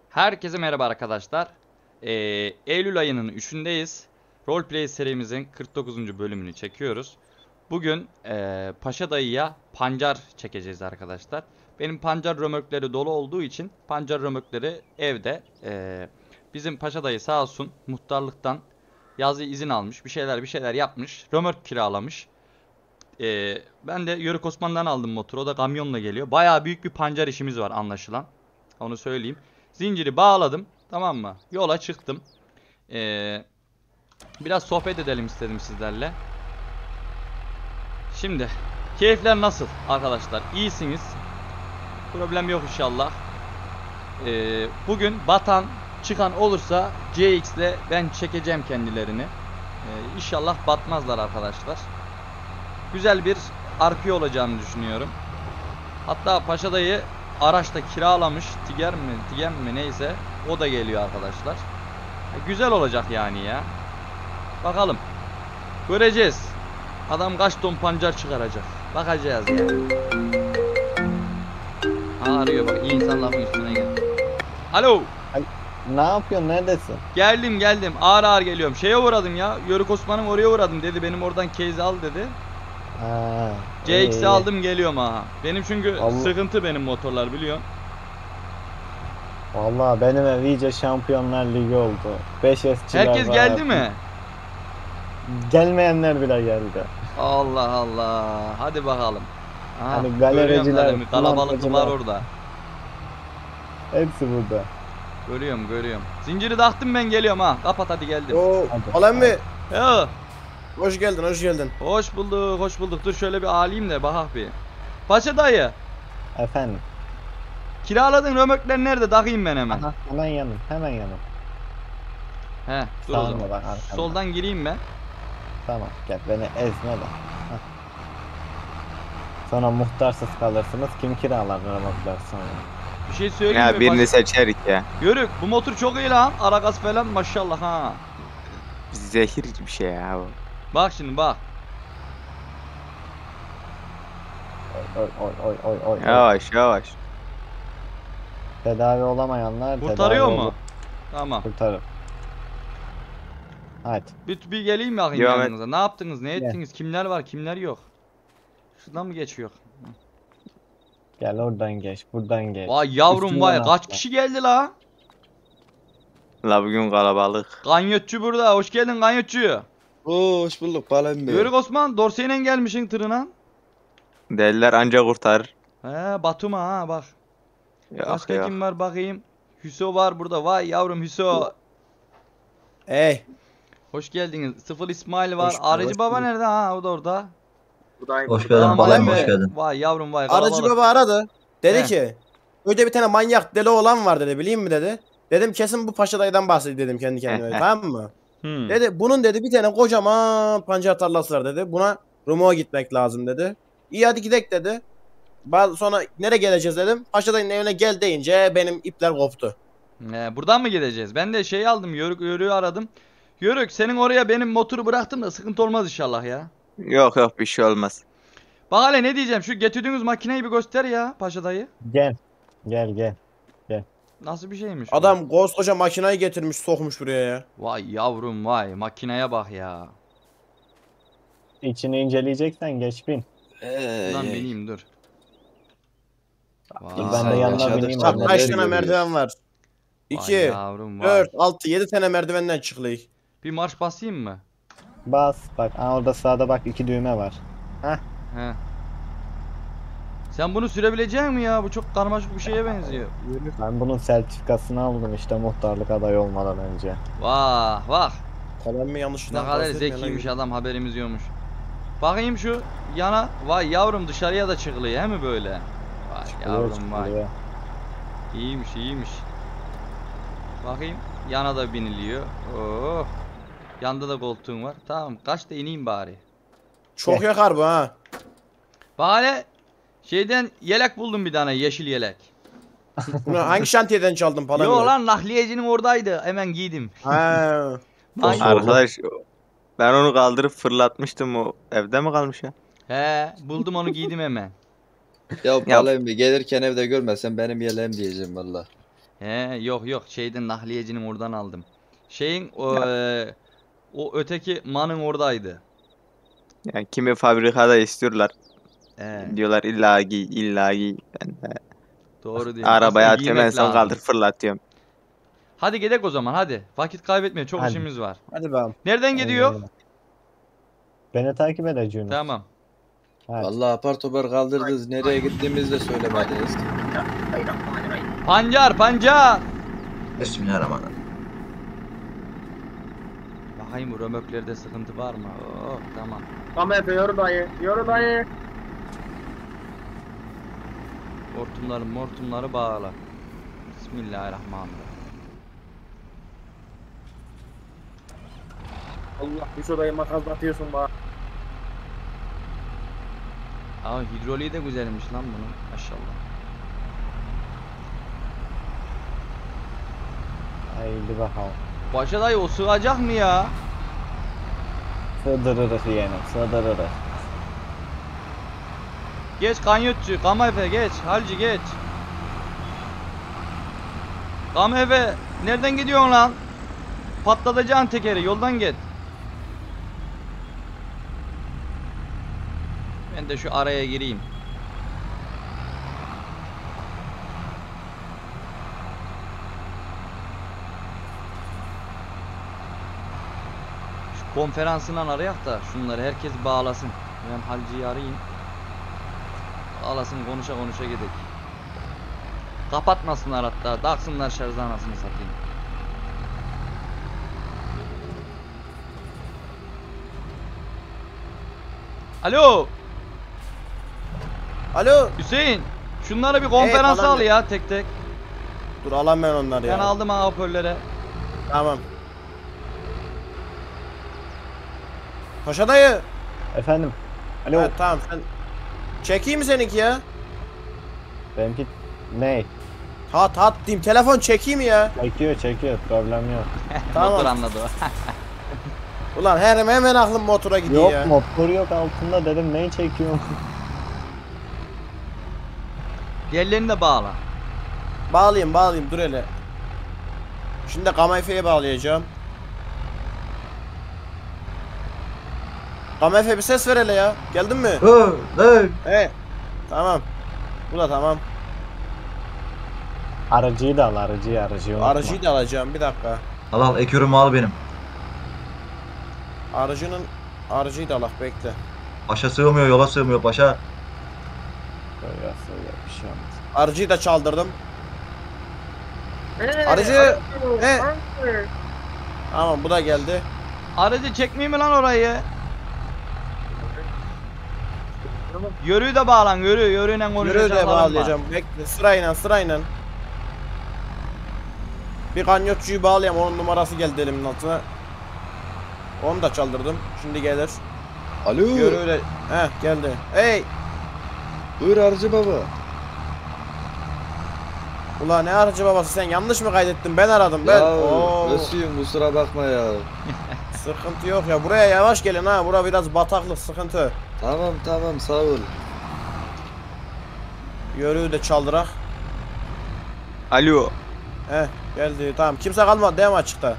Herkese merhaba arkadaşlar. Eylül ayının 3'ündeyiz. Roleplay serimizin 49. bölümünü çekiyoruz. Bugün Paşa Dayı'ya pancar çekeceğiz arkadaşlar. Benim pancar römorkleri dolu olduğu için pancar römorkleri evde. Bizim Paşa Dayı sağ olsun muhtarlıktan yazı izin almış. Bir şeyler yapmış. Römork kiralamış. Ben de Yörük Osman'dan aldım motoru. O da kamyonla geliyor. Bayağı büyük bir pancar işimiz var anlaşılan. Onu söyleyeyim. Zinciri bağladım. Tamam mı? Yola çıktım. Biraz sohbet edelim istedim sizlerle. Şimdi keyifler nasıl arkadaşlar? İyisiniz. Problem yok inşallah. Bugün batan çıkan olursa CX ile ben çekeceğim kendilerini. İnşallah batmazlar arkadaşlar. Güzel bir RP olacağını düşünüyorum. Hatta Paşa Dayı araçta kiralamış. Tiger mi neyse. O da geliyor arkadaşlar. Güzel olacak yani ya. Bakalım. Göreceğiz. Adam kaç ton pancar çıkaracak. Bakacağız yani. Arıyor bak. İyi insan lafın üstüne gel. Alo. Ne yapıyorsun? Neredesin? Geldim. Ağır ağır geliyorum. Şeye uğradım ya. Yörük Osman'ın oraya uğradım dedi. Benim oradan case al dedi. Ha, CX'i aldım geliyorum aha. Benim çünkü Allah. sıkıntı benim motorlar biliyorsun. Vallahi benim ev iyice Şampiyonlar Ligi oldu. 5 esçiler Herkes var. geldi mi? Gelmeyenler bile geldi. Allah Allah. Hadi bakalım. Aha, Hani görüyorum galericiler, zaten, kalabalık var plantacılar. orada. Hepsi burada. Görüyorum. Zinciri taktım ben geliyorum ha. Kapat hadi geldim. Oo, Hadi. Alan mı? Ya, Hoş geldin. hoş bulduk. Dur şöyle bir alayım da bakak bir. Paşa Dayı, Efendim. kiraladığın römorkler nerede? Takayım ben hemen. Aha, hemen yanım. He, dur o Sağ zaman. ol, bak arkamda. Soldan gireyim ben. Tamam gel beni ezme de. Hah. Sonra muhtarsız kalırsınız. Kim kiralar remotelar sonra? Bir şey söyleyeyim Ya mi? birini seçerik ya. Yörük, bu motor çok iyi lan. Ara gaz falan maşallah ha. Zehir bir şey ya bu. Bak şimdi bak. Oy. Yavaş. Tedavi olamayanlar Kurtarıyor tedavi mu? olur. Tamam. Kurtarır. Hadi. Bir geleyim bakayım Devam et. yanınıza. Ne yaptınız? Ne Gel. ettiniz? Kimler var? Kimler yok? Şuradan mı geçiyor? Gel oradan geç. Buradan geç. Vay yavrum Üstünden vay. Kaç atla. kişi geldi la? La bugün kalabalık. Ganyotçu burada. Hoş geldin Ganyotçu. Oo, hoş bulduk Alan Bey. Yörük Osman dorseyle gelmişsin tırına. Deliler anca kurtarır. He Batum'a ha bak. Başka Yok. kim var bakayım. Hüso var burada. Vay yavrum Hüso. Hey. Hoş geldiniz. Sıfır İsmail var. Hoş bulduk, Aracı hoş baba bulduk. nerede ha? O da orada. Hoş geldin Tamam, Balayım, Alan hoş Bey. geldin. Vay yavrum vay. Aracı Kalabalık. baba aradı. Dedi He. ki önce bir tane manyak deli oğlan var dedi, bileyim mi dedi. Dedim kesin bu Paşa Dayı'dan bahsediyor dedim kendi kendime. Tamam mı? Hmm. Dedi bunun dedi bir tane kocaman pancar tarlası var dedi. Buna Rumok'a gitmek lazım dedi. İyi hadi gidek dedi. Sonra nereye geleceğiz dedim. Paşa Dayı'nın evine gel deyince benim ipler koptu. Buradan mı gideceğiz? Ben de şey aldım. Yörük'ü aradım. Yörük senin oraya benim motoru bıraktım da sıkıntı olmaz inşallah ya. Yok bir şey olmaz. Bak hele ne diyeceğim. Şu getirdiğiniz makineyi bir göster ya Paşa Dayı. Gel. Nasıl bir şeymiş bu? Adam koskoca makinayı getirmiş sokmuş buraya ya. Vay yavrum vay. Makineye bak ya. İçini inceleyeceksen geç bin. Lan bineyim dur. Dur ben de yanına bineyim. Bak Neler kaç tane görüyoruz. merdiven var? Vay 2, yavrum vay. 4, 6, 7 tane merdivenden çıkılıyor. Bir marş basayım mı? Bas bak orada sağda bak 2 düğme var. He. Sen bunu sürebilecek misin ya? Bu çok karmaşık bir şeye benziyor. Ben bunun sertifikasını aldım işte muhtarlık adayı olmadan önce. Vah vah. Kalan mı Ne yanlışlıkla? kadar zekiymiş adam, haberimiz yokmuş. Bakayım şu yana. Vay yavrum dışarıya da çıkılıyor he mi böyle? Vay yavrum vay. Çıkıyor. İyiymiş. Bakayım yana da biniliyor. Oh. Yanda da koltuğun var. Tamam kaç da ineyim bari. Çok yakar bu ha. Bari şeyden yelek buldum bir tane, yeşil yelek. Bunu hangi şantiyeden çaldın falan? Yo lan nakliyecinin oradaydı. Hemen giydim. Ha. Hangi- Arkadaş ben onu kaldırıp fırlatmıştım, o evde mi kalmış ya? He buldum onu, giydim hemen. Ya Ya- Balayım bir gelirken evde görmezsen benim yeleğim diyeceğim valla. He yok yok şeyden nakliyecinin oradan aldım. Şeyin o öteki manın oradaydı. Yani kimi fabrikada istiyorlar. He, Diyorlar illa giy, illa giy. Ben de doğru diyorsun. Aslında arabaya atıyorum en giymek son lazım. kaldır fırlatıyorum. Hadi gidelim o zaman hadi. Vakit kaybetmeyin çok Hadi. işimiz var. Hadi bakalım. Nereden gidiyor? Eyvallah. Beni takip edeceksiniz. Tamam. Hadi. Vallahi apar topar kaldırdınız. Nereye gittiğimizi de söylemediniz. Pancar pancar. Bismillahirrahmanirrahim. Bakayım bu römöklerde sıkıntı var mı? Oh tamam. Tamam Efe yoru dayı. Yoru dayı. Mortumları bağla. Bismillahirrahmanirrahim. Allah bir şurayı makaslatıyorsun bana. Aa hidroliği de güzelmiş lan bunun. Maşallah. Haydi bakalım. Paşa dayı o sığacak mı ya? Sığdırırız yeğenim. Sığdırırız. Geç kanyotçu, Kamefe geç, Halci geç. Kamefe, nereden gidiyorsun lan? Patlatacaksın tekeri, yoldan git. Ben de şu araya gireyim. Şu konferansından arayak da şunları herkes bağlasın. Ben Halci'yi arayayım. Bağlasın konuşa konuşa gidelim. Kapatmasınlar hatta. Taksınlar şarj anasını satayım. Alo Alo. Hüseyin. Şunları bir konferansa falan al de- ya tek tek. Dur alam ben onları ya. Ben aldım ha hoparlöre. Tamam. Paşa dayı. Efendim. Alo. Evet, tamam sen. Çekeyim mi seninki ya? Benimki ne? Hat diyeyim. Telefon çekeyim ya. Çekiyor. Problem yok. Tamam. Motor anladı o. Ulan hemen aklım motora gidiyor Yok ya. motor yok altında dedim neyi çekiyorum? Diğerlerini de bağla. Bağlayayım dur hele. Şimdi Kamefe'ye bağlayacağım. Kamefe bir ses ver hele ya. Geldin mi? He. Tamam. Bu da tamam. Aracıyı da al aracıyı unutma. Aracıyı da alacağım bir dakika. Al ekürümü al benim. Aracıyı da alak bekle. Paşa sığmıyor, yola sığmıyor paşa. Böyle bir şey olmaz. Aracıyı da çaldırdım. Aracı. He. Tamam bu da geldi. Aracı çekmeyeyim mi lan orayı? Yörüyü de bağlan yörüyle konuşacağım. Yürü de bağlayacağım. Bekle sırayla. Bir kanyotçuyu bağlayayım. Onun numarası geldi elimin altına. Onu da çaldırdım. Şimdi gelir. Alo. Yürü. Heh geldi. Hey. Buyur Arıcı baba. Ulan ne aracı babası sen yanlış mı kaydettin? Ben aradım ben. Oo, Özüyüm kusura bakma ya. sıkıntı yok ya. Buraya yavaş gelin ha. Bura biraz bataklık sıkıntı. Tamam sağ ol. Yörüğü de çaldırak. Alo. Heh geldi. Tamam kimse kalmadı değil mi açıkta?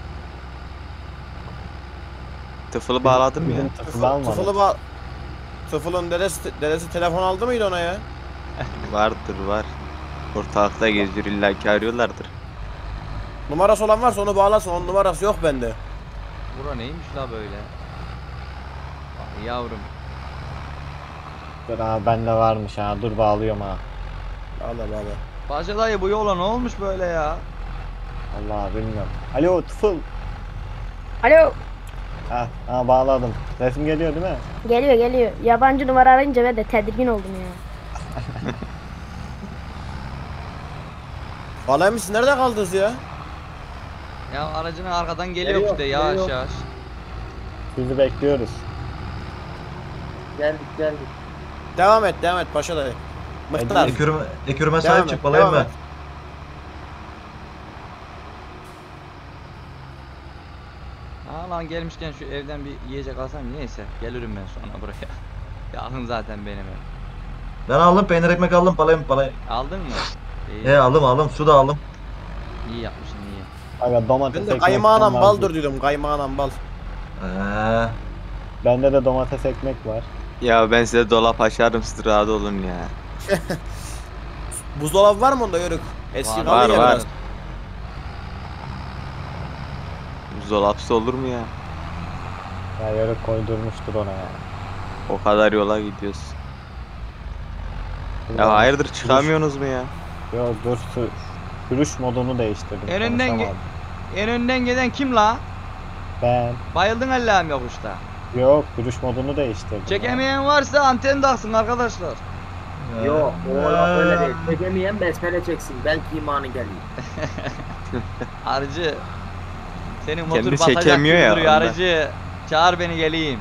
Tıfılı bağladım ya. Bizim tıfıl almadı. Tıfıl'ın dedesi telefon aldı mıydı ona ya? Var. Ortalıkta geziyor illa ki arıyorlardır. Numarası olan varsa onu bağlasın. Onun numarası yok bende. Bura neymiş la böyle? Vay yavrum. Dur ha bende varmış ha dur bağlıyorum ha. Bağla. Paşa dayı bu yola ne olmuş böyle ya? Allah bilmiyorum. Alo tıfıl. Alo. Ha bağladım. Resim geliyor değil mi? Geliyor. Yabancı numara arayınca ben de tedirgin oldum ya. Bağlayayım siz nerede kaldınız ya? Ya aracının arkadan geliyor işte yavaş yavaş. Sizi bekliyoruz. Geldik. Devam et paşa dayı. Mıhtar. Ekürüme Devam sahip et, çık balayım devam mı? et. Ha lan gelmişken şu evden bir yiyecek alsam neyse gelirim ben sonra buraya. Yakın zaten benim ev. Ben aldım peynir ekmek aldım balayım. Aldın mı? İyi. Aldım su da aldım. İyi yapmışsın iyi. Aga domates Ben de ekmek kaymağına var. baldır diyordum. Kaymağına bal. Bende de domates ekmek var. Ya ben size dolap açarım, siz rahat olun ya. Buzdolabı var mı onda Yörük? Eski Var, kalıyor ya var. biraz. Buzdolapsız olur mu ya? Ya yere koydurmuştur ona ya. O kadar yola gidiyoruz. Ya hayırdır, çıkamıyorsunuz mu ya? Yok dur sürüş modunu değiştirdim. En önden konuşamadım. En önden gelen kim la? Ben. Bayıldın Allah'ım yokuşta. Yok sürüş modunu değiştirdim. Çekemeyen varsa anten taksın arkadaşlar. Yok oğlum öyle değil. Çekemeyen besmele çeksin. Belki imanı geliyor. Arıcı. Senin Kendi motor batacak çekemiyor gibi ya, duruyor ondan. arıcı. Çağır beni geleyim.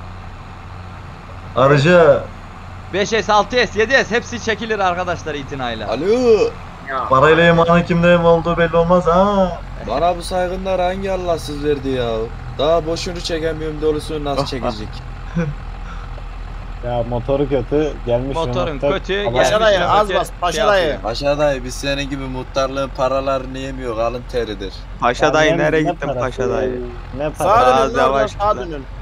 Arıcı 5S, 6S, 7S hepsi çekilir arkadaşlar itinayla. Alo. Ya. parayla imanın kimde olduğu belli olmaz ha. Bana bu saygınlar hangi Allahsız verdi ya? Daha boşunu çekemiyorum dolusunu nasıl çekecek? Ya motoru kötü gelmiş. Motorun Renault'ta kötü, hava- Paşa gelmiş dayı az Renault'a bas. Paşa şey dayı. yapıyor. Paşa dayı biz senin gibi muhtarlığın paralarını yemiyor, alın teridir. Paşa Ya dayı ne- nereye ne gittin parası? Paşa dayı? Ne Sağa para? Daha dönün lan oradan, yavaş sağa git lan. dönün.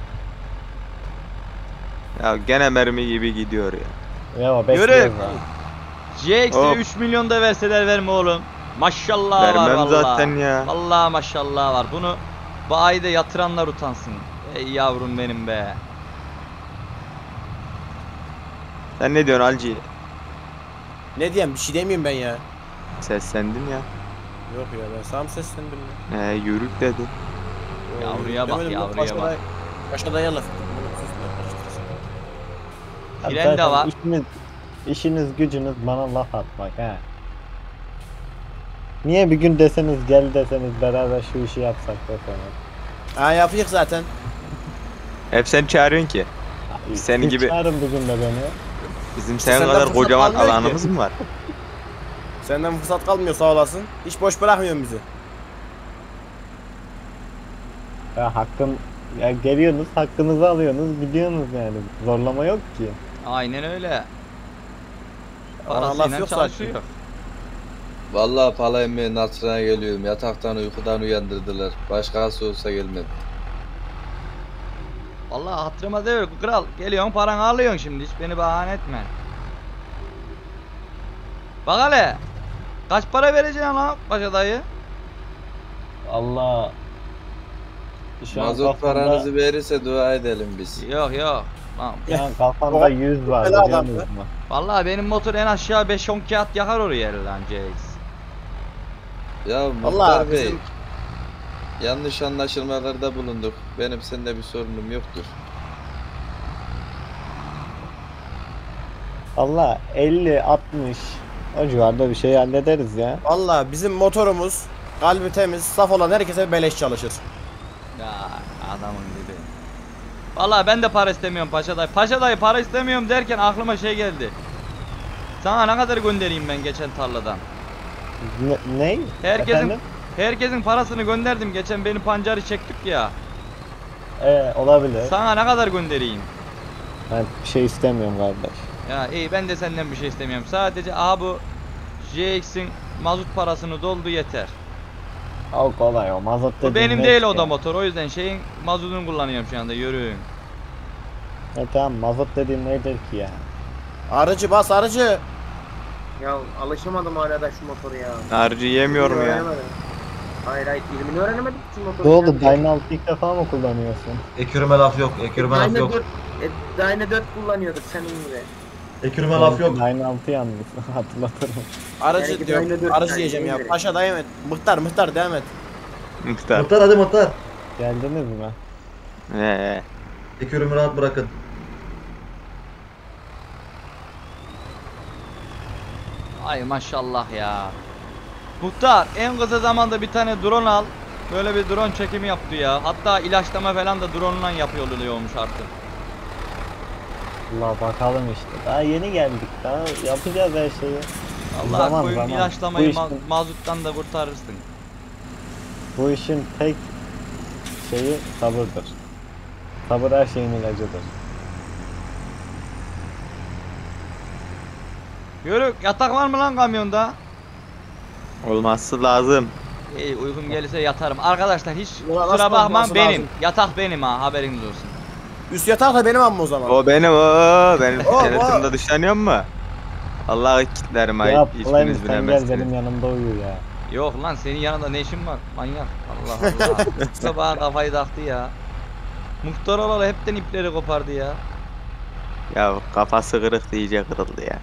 Ya gene mermi gibi gidiyor ya. Ya Yürü. bekliyoruz ha. GX'e Hop. 3 milyon da verseler verme oğlum. Maşallah var Vermem vallahi. zaten ya. Vallahi maşallah var. Bunu bu ayda yatıranlar utansın. Ey yavrum benim be. Sen ne diyorsun Alci? Ne diyeyim bir şey demeyeyim ben ya. Seslendin ya. Yok ya ben sana mı seslendim ya? Yürük dedi. Yavruya bak, Demedim lan, yavruya Paşa bak. dayı- Paşa dayı laf. Abi Fren de zaten var. işiniz gücünüz bana laf atmak ha. Niye bir gün deseniz gel deseniz beraber şu işi yapsak deseniz. Ha yapacak zaten. Hep sen çağırıyorsun ki. Senin Siz gibi- çağırın bir gün de beni. Bizim senin Senden kadar fırsat kocaman almıyor ki. alanımız mı var? Senden fırsat kalmıyor sağ olasın. Hiç boş bırakmıyorsun bizi. Ya ya geliyorsunuz hakkınızı alıyorsunuz gidiyorsunuz yani. Zorlama yok ki. Aynen öyle. Ona laf Parasıyla yok çalışıyor. zaten. Vallahi pala emmeye hatırına geliyorum. Yataktan uykudan uyandırdılar. Başkası olsa gelmem. Vallahi hatırıma değil kral. Geliyorsun paranı alıyorsun şimdi. Hiç beni bahane etme. Bak hele. Kaç para vereceksin lan Paşa dayı? Allah. Şu an Mazot kafamda, paranızı verirse dua edelim biz. Yok yok. Tamam. şu an kafamda 100 var Helal biliyor adamdı. musun? Vallahi benim motor en aşağı 5-10 kağıt yakar oraya lan CX. Ya Allah Muhtar Bey, bizim yanlış anlaşılmalarda bulunduk. Benim seninle bir sorunum yoktur. Allah 50 60 o civarda bir şey hallederiz ya. valla bizim motorumuz kalbi temiz, saf olan herkese beleş çalışır. Ya adamın gibi. Vallahi ben de para istemiyorum Paşa dayı. Paşa dayı para istemiyorum derken aklıma şey geldi. Sana ne kadar göndereyim ben geçen tarladan? Ne? Herkesin Efendim? herkesin parasını gönderdim. Geçen beni pancarı çektik ya. Olabilir. Sana ne kadar göndereyim? Ben bir şey istemiyorum kardeş. Ya iyi ben de senden bir şey istemiyorum. Sadece bu GX'in mazot parasını doldu yeter. O kolay o mazot Bu dediğin benim ne değil ki o da ya? motor. O yüzden şeyin mazotunu kullanıyorum şu anda. Yürüyün. Tamam mazot dediğin nedir ki ya? Arıcı bas arıcı. Ya alışamadım hala da şu motoru ya. Harcı yemiyorum ya. Öğrenemedim. Hayır ilmini öğrenemedik şu motoru. Ne oldu? Dynalt ilk defa mı kullanıyorsun? Ekürüme laf yok. Ekürüme laf Dyna yok. 4, Dyna 4 kullanıyorduk senin gibi. Ekürüme laf yok. Dynalt'ı yalnız hatırlatırım. Arıcı Belki diyorum. aynı dört Arıcı tane diyeceğim ya. indirin. Paşa devam et. Mıhtar devam et. Muhtar. Muhtar hadi muhtar. Geldiniz mi? Ekürümü rahat bırakın. Ay maşallah ya. Muhtar en kısa zamanda bir tane drone al. Böyle bir drone çekimi yaptı ya. Hatta ilaçlama falan da drone'la yapıyormuş artık. Allah bakalım işte. Daha yeni geldik. Daha yapacağız her şeyi. Allah Zaman, koyun zaman. ilaçlamayı Bu işin- mazuttan da kurtarırsın. Bu işin tek şeyi sabırdır. Sabır her şeyin ilacıdır. Yörük yatak var mı lan kamyonda? Olmazsa lazım. İyi, uykum gelirse yatarım. Arkadaşlar hiç Ulan kusura nasıl bakma bakması benim. lazım? Yatak benim ha, haberiniz olsun. Üst yatak da benim amma o zaman. O benim o. Benim O, o. kenarımda dışlanıyor mu? Allah'ı kitlerim ay. Ya Fly'ım Hiçbiriniz sen gel bilemezsiniz. benim yanımda uyu ya. Yok lan, senin yanında ne işin var? Manyak. Allah Allah. Sabah kafayı taktı ya. Muhtar olalı hepten ipleri kopardı ya. Ya kafası kırık iyice kırıldı ya.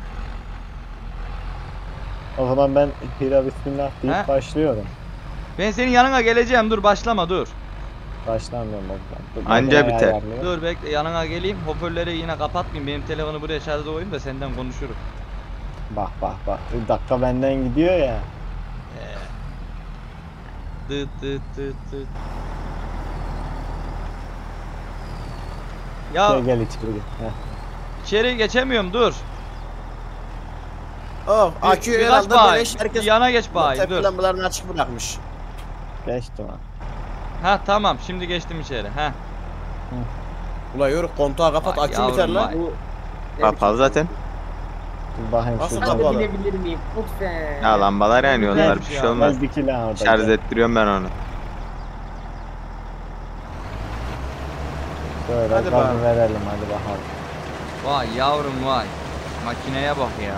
O zaman ben Hira bismillah deyip He? başlıyorum. Ben senin yanına geleceğim, dur başlama dur. Başlamıyorum bakalım. Anca biter. Dur bekle, yanına geleyim. Hoparlörleri yine kapatmayayım. Benim telefonu buraya şarjda koyayım da senden konuşurum. Bak bak bak. Bir dakika benden gidiyor ya. Dıt dıt dıt dıt. Ya Gel içeri gel. Heh. içeri geçemiyorum, dur. Oh, akü Birkaç herhalde bay. böyle herkes Bir yana geç bay, tepe dur. lambalarını açık bırakmış. Geçtim ha. Ha tamam, şimdi geçtim içeri. Ha. Ula yürü kontağı kapat, Vay akü yavrum biter lan. vay. Bu Kapalı zaten. Bir bakayım Nasıl şuradan. kapalı? Abi binebilir miyim? Lütfen. Ya lambalar yanıyorlar, bir Güzelmiş şey ya. olmaz. Gel dikil ha orada. Şarj gel. ettiriyorum ben onu. Şöyle Hadi gazı bakalım. verelim hadi bakalım. Vay yavrum vay. Makineye bak ya.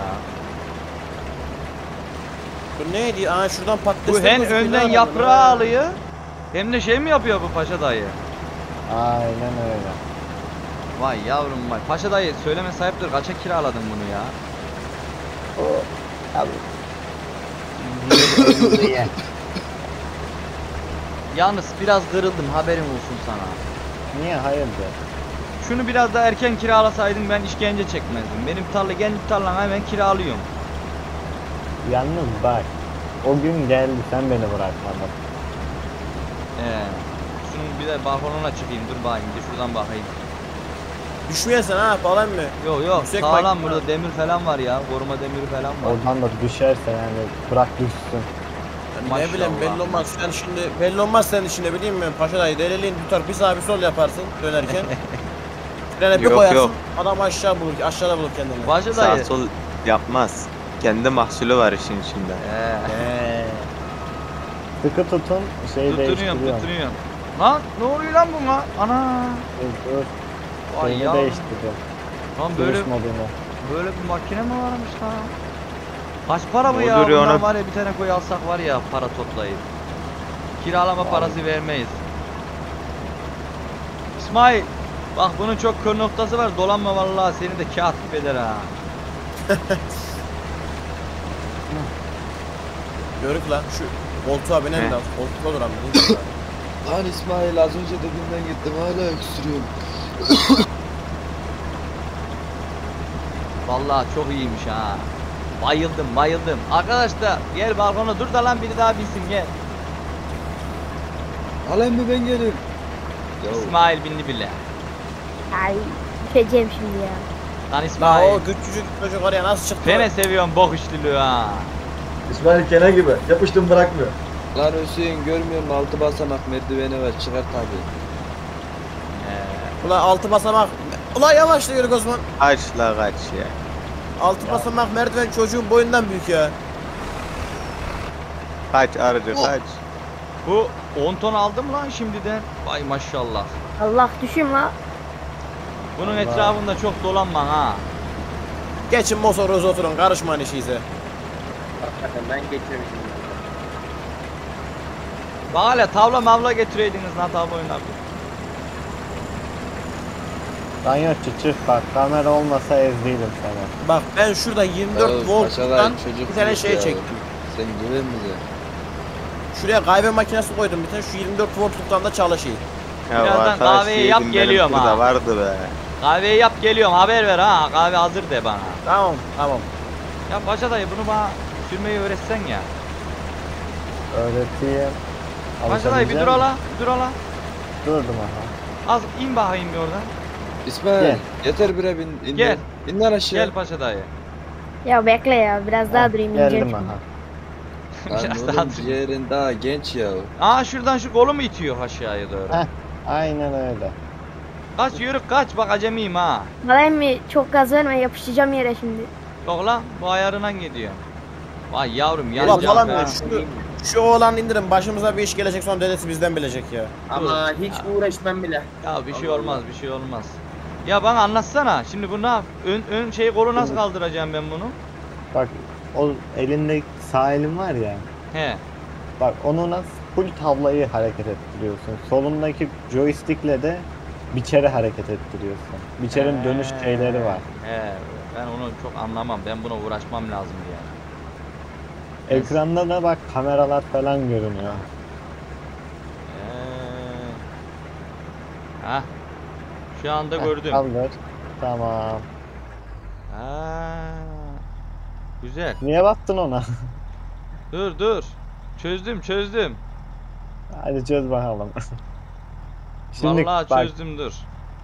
Bu neydi? Aa şuradan patates. Bu hem önden yaprağı alıyor, hem de şey mi yapıyor bu paşa dayı? Aynen öyle. Vay yavrum vay. Paşa dayı söyleme sahiptir, kaça kiraladın bunu ya? Yalnız biraz kırıldım, haberin olsun sana. Niye hayırdır? Şunu biraz daha erken kiralasaydın ben işkence çekmezdim. Benim tarla, kendi tarlam, hemen kiralıyorum. Yalnız bak. O gün geldi sen beni bırakmadın. Şunun bir de balkonuna çıkayım, dur bakayım, bir şuradan bakayım. Düşmeyesin ha falan mı? Yok yok, Yüksek sağlam, makine. burada demir falan var ya, koruma demiri falan var. Oradan da düşerse yani bırak düşsün. Ne bileyim belli Maşallah. olmaz. Sen şimdi belli olmaz senin işinde bileyim mi? Paşa dayı deliliğin tutar bir sağ bir sol yaparsın dönerken. Frene bir Yok, koyarsın. yok. Adam aşağı bulur, aşağıda bulur kendini. Paşa Sağ dayı. sol yapmaz. Kendi mahsulü var işin içinde. Sıkı tutun şeyi Tutunuyorum değiştiriyorum. tutunuyorum. Lan ne oluyor lan buna? Ana. Dur. Vay Şeyini yavrum. değiştiriyorum. Lan böyle Sürüş modunu. böyle bir makine mi varmış lan? Kaç para bu Ne ya? duruyor Bundan ona? var ya, bir tane koy alsak var ya, para toplayıp. Kiralama parası vermeyiz. İsmail, bak bunun çok kör noktası var. Dolanma vallahi, seni de kağıt gibi eder ha. Görük lan şu koltuğa binen He. de koltuğa duran Lan İsmail az önce dibinden gittim hala öksürüyorum. Vallahi çok iyiymiş ha. Bayıldım bayıldım. Arkadaşlar gel balkona dur da lan, biri daha bilsin, gel. Alem mi ben geleyim? Ya İsmail bindi bile. Ay düşeceğim şimdi ya. Lan La İsmail. o küçücük çocuk oraya nasıl çıktı? Ben de seviyorum bok üçlülüğü ha. İsmail Kene gibi. Yapıştım bırakmıyor. lan Hüseyin görmüyor musun? 6 basamak merdiveni var çıkar tabi. Ulan altı basamak. Ulan yavaşla yürü Osman. Kaç la kaç ya. Altı basamak merdiven çocuğun boyundan büyük ya. Kaç arıcı kaç. Bu 10 ton aldım lan şimdiden. Vay maşallah. Allah düşün la. Bunun Allah. etrafında çok dolanma ha. Geçin motorunuza oturun karışmayın işinize. Hakikaten ben geçmemişim. Bak hala tavla mavla getireydiniz lan, tavla oynardık. Danyotçu çık bak kamera olmasa ezdiydim seni. Bak ben şurada 24 volttan bir tane şey çektim. Sen güven bize. Şuraya kahve makinesi koydum bir tane, şu 24 voltluktan da çalışıyor. Ya Birazdan arkadaş, kahveyi yap, yedim geliyorum benim ha. burada vardı be. Kahveyi yap geliyorum, haber ver ha. Kahve hazır de bana. Tamam tamam. Ya paşa dayı bunu bana sürmeyi öğretsen ya. Öğreteyim. Paşa dayı bir dur Alışabilecek ala, bir dur ala. misin? Durdum aha. Az in bakayım bir oradan. İsmail Gel. yeter bre bin. İn Gel. İn lan aşağı. Gel paşa dayı. Ya bekle ya biraz daha durayım ineceğim Geldim şimdi. aha. Lan Biraz daha oğlum dur. ciğerin daha genç ya. Aa şuradan şu kolu mu itiyor aşağıya doğru? Heh. Aynen öyle. Kaç yürü kaç, bak acemiyim ha. Vallahi mi çok gaz verme, yapışacağım yere şimdi. Yok lan, bu ayarından gidiyor. Vay yavrum Ulan yanacağım falan ya. mı? Şu Şu oğlanı indirin. Başımıza bir iş gelecek sonra dedesi bizden bilecek ya. Ama hiç uğraşmam bile. Ya bir şey Allah olmaz, bir şey olmaz. Ya bana anlatsana. Şimdi bu ne yap? Ön şeyi kolu nasıl kaldıracağım ben bunu? Bak o elindeki sağ elin var ya. He. Bak onu nasıl full tavlayı hareket ettiriyorsun. Solundaki joystickle de biçeri hareket ettiriyorsun. Biçerin dönüş şeyleri var. He. Ben onu çok anlamam. Ben buna uğraşmam lazım yani. Ekranda da bak kameralar falan görünüyor. Hah. Şu anda Heh, gördüm. Kaldır. Tamam. Ha. Güzel. Niye baktın ona? Dur. Çözdüm. Hadi çöz bakalım. Şimdi Vallahi bak, çözdüm dur.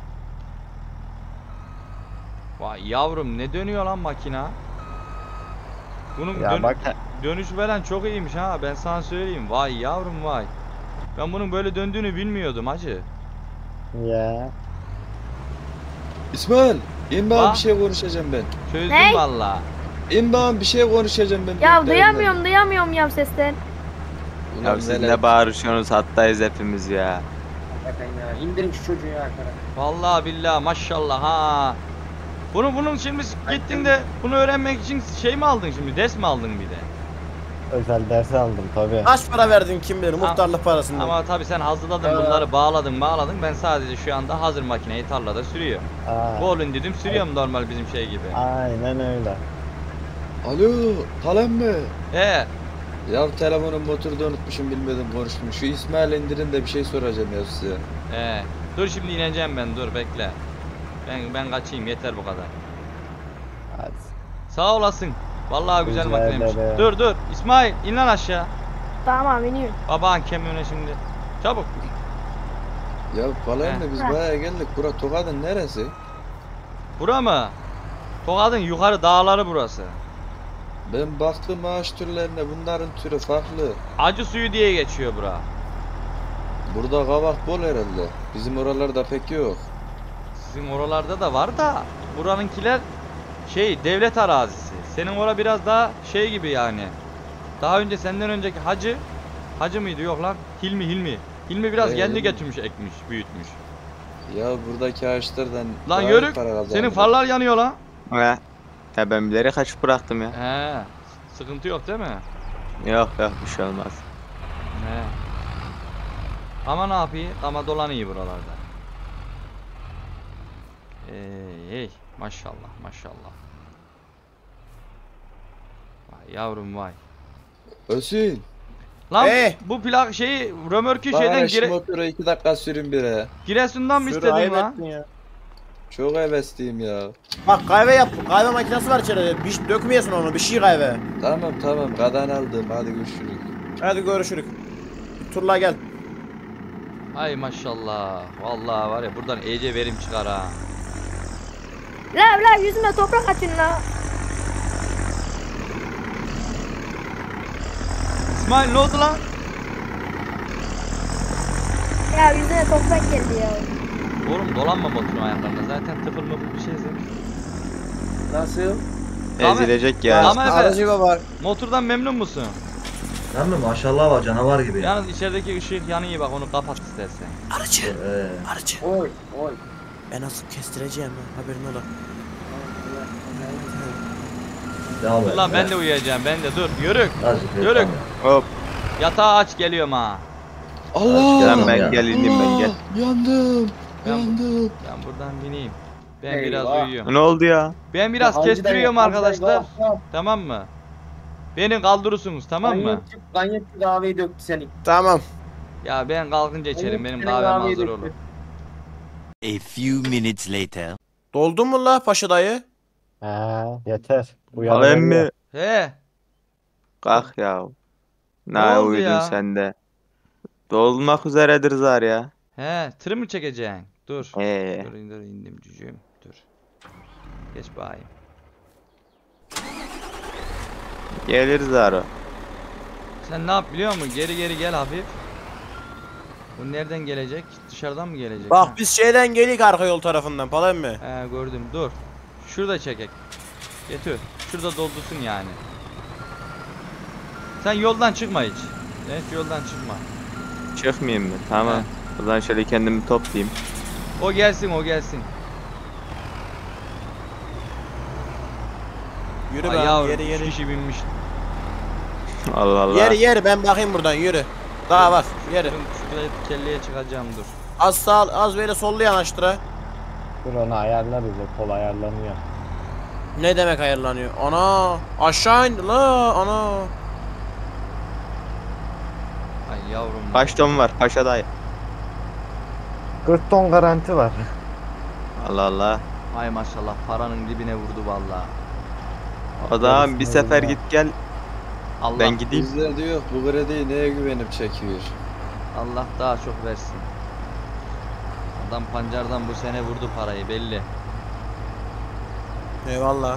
Vay yavrum ne dönüyor lan makina? Bunun ya bak dönüşü falan çok iyiymiş ha, ben sana söyleyeyim. Vay yavrum vay. Ben bunun böyle döndüğünü bilmiyordum hacı. ya. İsmail, in bana Ha? bir şey konuşacağım ben. Çözdüm Ne? valla. İn bana bir şey konuşacağım ben. Ya büyüklerimle. duyamıyorum ya sesten. Ulan Ya siz neler- ne bağırışıyorsunuz hattayız hepimiz ya. Hakikaten ya. İndirin şu çocuğu ya arkadaş. Vallahi billahi maşallah ha. Bunun şimdi gittin de bunu öğrenmek için şey mi aldın şimdi? Ders mi aldın bir de? Özel ders aldım tabi. Kaç para verdin kim bilir muhtarlık parasını. Ama tabii sen hazırladın bunları, bağladın. Ben sadece şu anda hazır makineyi tarlada sürüyorum. Bolun dedim sürüyorum normal bizim şey gibi. Aynen öyle. Alo, kalem mi? He. Ya telefonun motorda unutmuşum, bilmedim konuştum. Şu İsmail indirin de bir şey soracağım ya size. He. Dur şimdi ineceğim ben, dur bekle. Ben kaçayım, yeter bu kadar. Hadi. Sağ olasın. Vallahi güzel Rica makineymiş. ederim. Dur İsmail in lan aşağı. Tamam iniyorum. Baban kemiğine şimdi. Çabuk. Ya kalem mi, biz He. bayağı geldik. Bura Tokat'ın neresi? Bura mı? Tokat'ın yukarı dağları burası. Ben baktım ağaç türlerine, bunların türü farklı. Acı suyu diye geçiyor bura. Burada kavak bol herhalde. Bizim oralarda pek yok. Sizin oralarda da var da buranınkiler şey devlet arazisi. Senin ora biraz daha şey gibi yani. Daha önce senden önceki hacı mıydı yok lan? Hilmi. Hilmi biraz kendi getirmiş, ekmiş, büyütmüş. Ya buradaki ağaçlardan Lan daha iyi yörük, para kazanılır. senin farlar yanıyor lan. He. Ya ben bilerek kaçıp bıraktım ya. He. Sıkıntı yok değil mi? Yok bir şey olmaz. He. Ama ne yapayım? Ama dolanıyor buralarda. Hey maşallah. Vay yavrum vay. Hüseyin. Lan Hey! bu plak şeyi römörkü Bana şeyden şu motoru 2 dakika sürün bire. Giresun'dan mı Sür, istedin ayıp lan? ettin ya. Çok hevesliyim ya. Bak kahve yap. Kahve makinesi var içeride. Bir şey dökmeyesin onu. Bir şey kahve. Tamam kadan aldım, hadi görüşürüz. Hadi görüşürük. Turla gel. Ay maşallah. Vallahi var ya buradan iyice verim çıkar ha. La yüzüme toprak atın la. İsmail ne oldu lan? Ya yüzüme toprak geldi ya. Oğlum dolanma motorun ayaklarında. Zaten tıfıl mıfıl bir şeysin. Nasıl? Ezilecek ya. Ama Efe, Aracı var. motordan memnun musun? Lan mı maşallah var canavar gibi. Yalnız içerideki ışık yanıyor bak, onu kapat istersen. Aracı. Ee, Aracı. Oy. Ben nasıl kestireceğim ya. Haberin ola. devam Dur et. lan ben de uyuyacağım, ben de dur. Yürük. Azıcık Yürü. reklam ya. Hop. Yatağı aç geliyorum ha. Allah! Lan ben ya. gel indim ben gel. Yandım. Ben- Yandım. Ben buradan bineyim. Ben Eyvah. biraz uyuyorum. Ne oldu ya? Ben biraz Hancı dayı, kestiriyorum Hancı dayı, arkadaşlar. bak. Tamam mı? Beni kaldırırsınız tamam mı? Ganyetçi kahveyi döktü senin. Tamam. Ya ben kalkınca içerim, benim Senin kahvem kahveyi hazır döktü. olur. A few minutes later. Doldun mu la paşa dayı? Yeter. Alem mi? He. Kalk ya. Ne Ne oldu uyudun ya? sen de. Dolmak üzeredir zar ya. He, tır mı çekeceksin? Dur. Ee. Dur indim cücüğüm. Dur. Geç bakayım. Gelir zar o. Sen ne yap biliyor musun? Geri gel hafif. Bu nereden gelecek? Dışarıdan mı gelecek? Bak Ha. biz şeyden gelik arka yol tarafından falan mı? He gördüm. Dur. Şurada çekek. Getir. Şurada doldursun yani. Sen yoldan çıkma hiç. Evet, yoldan çıkma. Çıkmayayım mı? Tamam. He. Buradan şöyle kendimi toplayayım. O gelsin, o gelsin. Yürü Ay be yavrum, yeri 3 yeri. kişi binmiş. Allah Allah. Yeri ben bakayım buradan yürü. Daha var yeri. Şu kelleye çıkacağım dur. Az sağ az böyle sollu yanaştır ha. Dur onu ayarlarız o kol ayarlanıyor. Ne demek ayarlanıyor? Ana aşağı indi la ana. Ay yavrum. Kaç ton var Paşa dayı? 40 ton garanti var. Allah Allah. Ay maşallah, paranın dibine vurdu vallahi. O zaman bir sefer git gel. Allah, Ben gideyim. Bizler diyor bu krediyi neye güvenip çekiyor? Allah daha çok versin. Adam pancardan bu sene vurdu parayı belli. Eyvallah.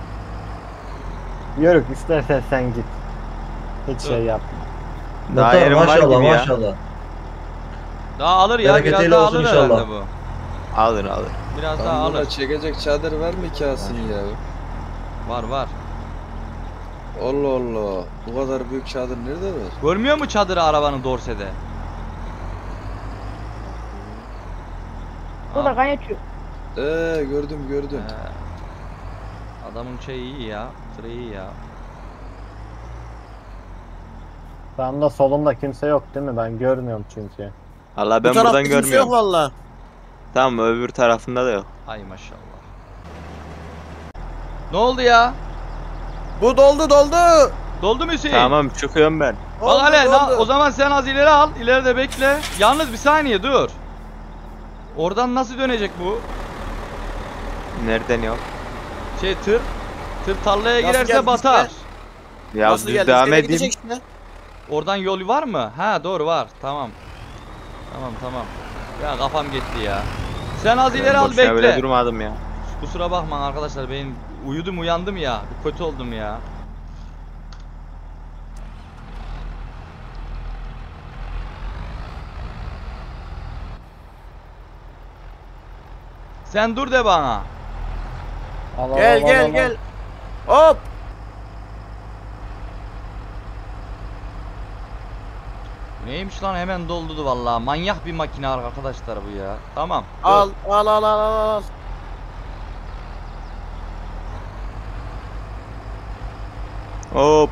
Yörük istersen sen git. Hiç Dur. şey yapma. Daha Muhtar yerim var maşallah gibi ya. maşallah. Daha alır ya, biraz Bereketiyle daha olsun alır inşallah. herhalde bu. Alır alır. Biraz daha Lan alır. buna çekecek çadır var mı Kasım ya? Var var. Allah Allah. Bu kadar büyük çadır nerede var? Görmüyor mu çadırı arabanın Dorse'de? Bu da kaynaşıyor. Gördüm. Adamın şeyi iyi ya. Tırı iyi ya. Sağımda solumda kimse yok değil mi? Ben görmüyorum çünkü. Allah Bu ben tarafta buradan kimse yok görmüyorum. valla. Tamam öbür tarafında da yok. Ay maşallah. Ne oldu ya? Bu doldu. Doldu mu Hüseyin? Tamam çıkıyorum ben. Bak hele Doldu. o zaman sen az ileri al. İleride bekle. Yalnız bir saniye dur. Oradan nasıl dönecek bu? Nereden yok? Tır tarlaya Nasıl girerse geldi batar. işte? Ya Nasıl düz geldi? devam İşte edeyim. gidecek işte. Oradan yol var mı? Ha doğru var. Tamam. Tamam. Ya kafam gitti ya. Sen az ileri al Boşuna böyle bekle. durmadım ya. Kusura bakma arkadaşlar, benim uyandım ya. Bir kötü oldum ya. Sen dur de bana. Al, Gel. Hop. Neymiş lan, hemen doldu vallahi. Manyak bir makine arkadaşlar bu ya. Tamam. dur. Al. Hop.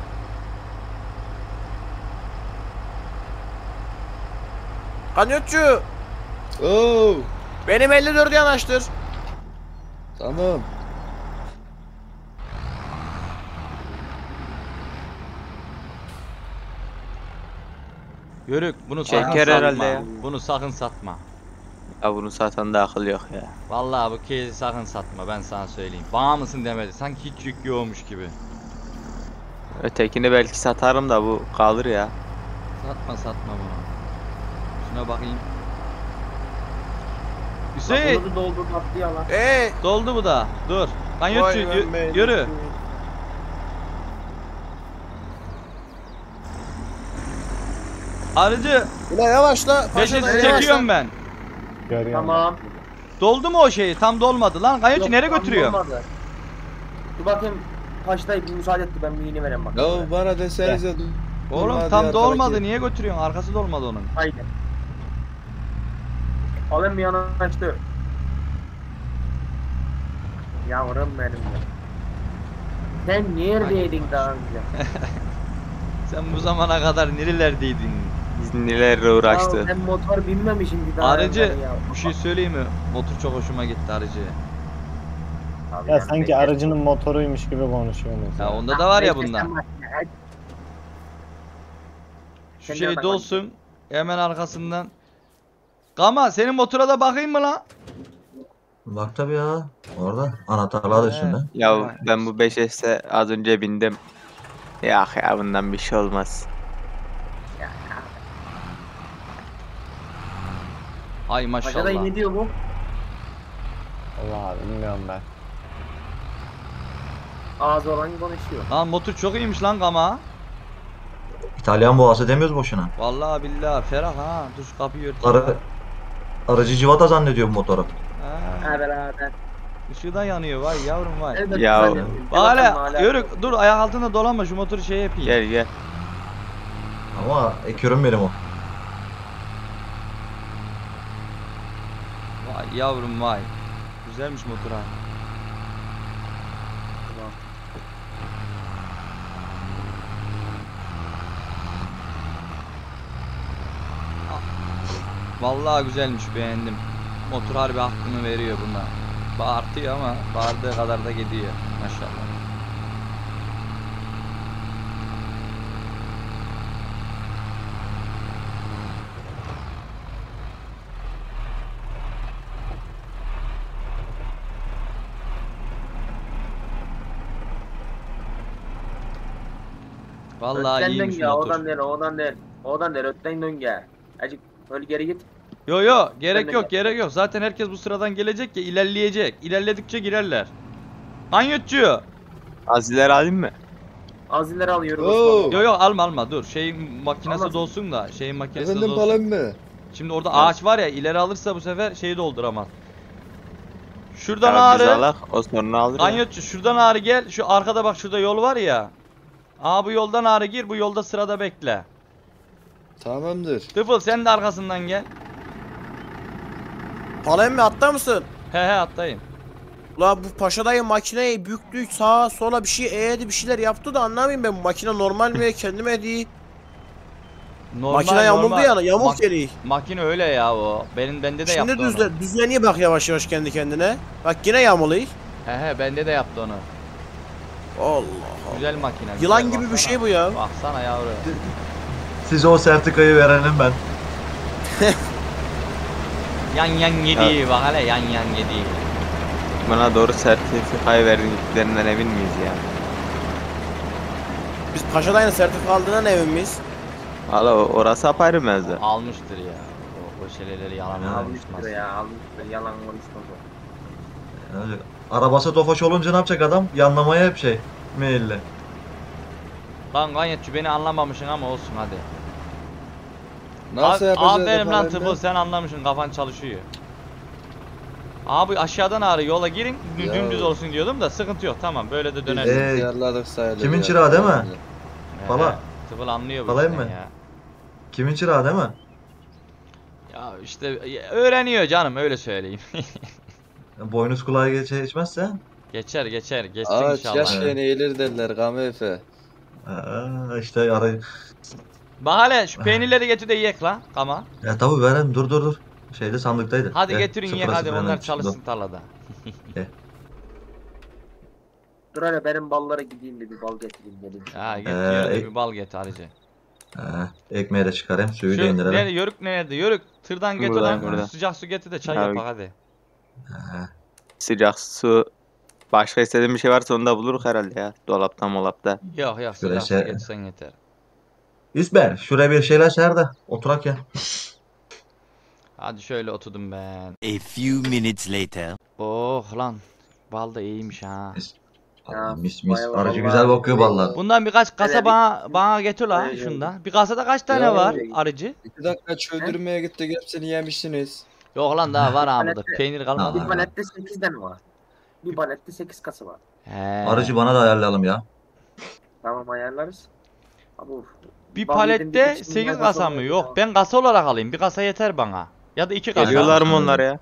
Kanyotçu. Oo, Benim 54'ü yanaştır. tamam. Yörük bunu sakın Çeker satma. herhalde ya. Bunu sakın satma. Ya bunu satan da akıl yok ya. Vallahi bu case'i sakın satma, ben sana söyleyeyim. Bana mısın demedi. Sanki hiç yük yokmuş gibi. Ötekini belki satarım da bu kalır ya. Satma bunu. Şuna bakayım. Hüseyin Bunu doldur attı ya lan. doldu bu da. Dur. Kanyotçu yürü. Arıcı Ulan yavaşla. peşini Paşadan çekiyorum ben. Görüyorum. Tamam. Doldu mu o şeyi? Tam dolmadı lan. Kanyotçu Yok, nereye tam götürüyor? olmadı. Dur bakayım. Paştay bir müsaade etti, ben bir iğne vereyim bak. Ya bana desenize. Oğlum hadi tam arkadaki. dolmadı. Niye götürüyorsun? Arkası dolmadı onun. Haydi. Alın bir yana açtı. Yavrum benim de. Sen neredeydin daha önce? Sen bu zamana kadar nerelerdeydin? Biz nelerle Ya uğraştı. ben motor binmemişim bir daha. Arıcı evvel ya. bir şey söyleyeyim mi? Motor çok hoşuma gitti arıcı. Abi Ya ben sanki bekledim. aracının motoruymuş gibi konuşuyorsunuz. Ya Ya. onda da var ya Bekle, bundan. sen bak ya, hadi. Şu Sen şey nereden dolsun. Hemen arkasından. Gama senin motora da bakayım mı lan? Bak tabii ya. Orada anahtarlar da üstünde. Ya ben bu 5S'e az önce bindim. Ya bundan bir şey olmaz. Ay Paşa dayı maşallah. ne diyor bu? Allah bilmiyorum ben. Ağzı olan konuşuyor. Lan motor çok iyiymiş lan Gama. İtalyan boğası demiyoruz boşuna. Vallahi billahi ferah ha. Dur şu kapıyı örteyim. Aracı civata zannediyor bu motoru. Ha, Ha beraber. ışığı da yanıyor vay yavrum vay. Evet, Ya. güzel. Bak Bakalım hele hala. yürü dur, ayak altında dolanma, şu motoru şey yapayım. Gel. Ama ekürüm benim o. Vay yavrum vay. Güzelmiş motor ha. Vallahi güzelmiş, beğendim. Motor harbi hakkını veriyor buna. Bağırtıyor ama bağırdığı kadar da gidiyor. Maşallah. Vallahi Ötten iyiymiş dön ya, motor. oradan değil, oradan değil. Oradan değil, ötten dön ya. Acık öyle geri git. Yo yo, gerek de yok, gel. gerek yok. Zaten herkes bu sıradan gelecek ya, ilerleyecek. İlerledikçe girerler. Anyotçu. Aziler alayım mı? Az ileri alıyorum. Oo. Yo yo, alma dur. Şeyin makinesi Almasın. dolsun da. Şeyin makinesi Efendim dolsun. Pala emmi. Şimdi orada ağaç var ya, ileri alırsa bu sefer şeyi dolduramaz. Şuradan Ya biz ağrı. alak, o sonra alır ya. Anyotçu şuradan ağrı gel. Şu arkada bak, şurada yol var ya. Aa, bu yoldan ağrı gir, bu yolda sırada bekle. Tamamdır. Tıfıl sen de arkasından gel. Pala emmi atlar mısın? He atlayayım. La bu paşa dayı makineyi büktü, sağa sola bir şey eğdi, bir şeyler yaptı da anlamayayım ben, bu makine normal mi kendime değil. Makine yamuldu ya, yamuk geliyor. Makine öyle ya o. Bende de Şimdi yaptı onu. düzleniyor bak yavaş yavaş kendi kendine. Bak yine yamuluyor. He bende de yaptı onu. Allah Allah. Güzel makine. Yılan güzel, gibi bir baksana. şey bu ya. Baksana yavru. Size o sertifikayı verenim ben. Yan yedi bak hele, yan yedi. Bana doğru sertifikayı verdiklerinden emin miyiz ya? Biz paşa dayının sertifika aldığından emin miyiz? Valla orası apayrı mevzu. Almıştır ya. O şeyleri yalan almıştır. Almıştır ya, almıştır. Yalan konuşmaz o. Yani arabası tofaş olunca ne yapacak adam? Yanlamaya hep şey. Meyilli. Lan ganyetçi, beni anlamamışsın ama olsun hadi. Nasıl yapacağız? Aferin lan Pala Tıfıl, emmi? sen anlamışsın, kafan çalışıyor. Abi aşağıdan ağrı yola girin, Ya. dümdüz olsun diyordum da sıkıntı yok, tamam böyle de Biz dönersin. ayarladık sayılır. kimin ya. çırağı değil mi? He, Pala. Tıfıl anlıyor bu Palayım işten mı? ya. Kimin çırağı değil mi? Ya işte öğreniyor canım, öyle söyleyeyim. Boynuz kulağı geçmezse. geçer geçsin Ağaç inşallah. yaşayan eğilir derler Gami Efe. İşte arayı. Bak hele şu peynirleri getir de yiyek lan kama. Ya tabii verelim, dur. Şeyde sandıktaydı. Hadi Gel, getirin yiyek, sıfıra hadi sıfır onlar hemen çalışsın çıktı. tarlada. Dur hele benim ballara gideyim de bir bal getireyim dedim. Ha getiriyor da e- bir bal getir harici. Ekmeği de çıkarayım, suyu da Şu indirelim. nerede, yörük nerede? Yörük tırdan getir Burada, lan, burada. sıcak su getir de çay Abi. yapak hadi. Sıcak su. Başka istediğin bir şey varsa onu da buluruz herhalde ya. Dolapta molapta. Yok sıcak su Şöyle şey- getirsen yeter. İsber, şuraya bir şeyler ser de oturak ya. Hadi şöyle oturdum ben. A few minutes later. Oh lan, bal da iyiymiş ha. Ya, Mis bayağı aracı vallahi- güzel bakıyor vallahi. Bundan birkaç kasa Öyle bana getir la Öyle şundan. Bir kasada kaç tane Ya, var öyle. arıcı? 2 dakika çöldürmeye gittik, hepsini yemişsiniz. Yok lan, daha var ha burada. Palette- Peynir kalmadı. Bir palette 8 tane var. Bir palette 8 kasa var. He. Aracı bana da ayarlayalım ya. Tamam ayarlarız. Abi of. Bir Bal yedim, palette bir 8 kasa kasa mı? var Yok, ya. ben kasa olarak alayım. Bir kasa yeter bana. Ya da 2 kasa. Geliyorlar mı onlar ya?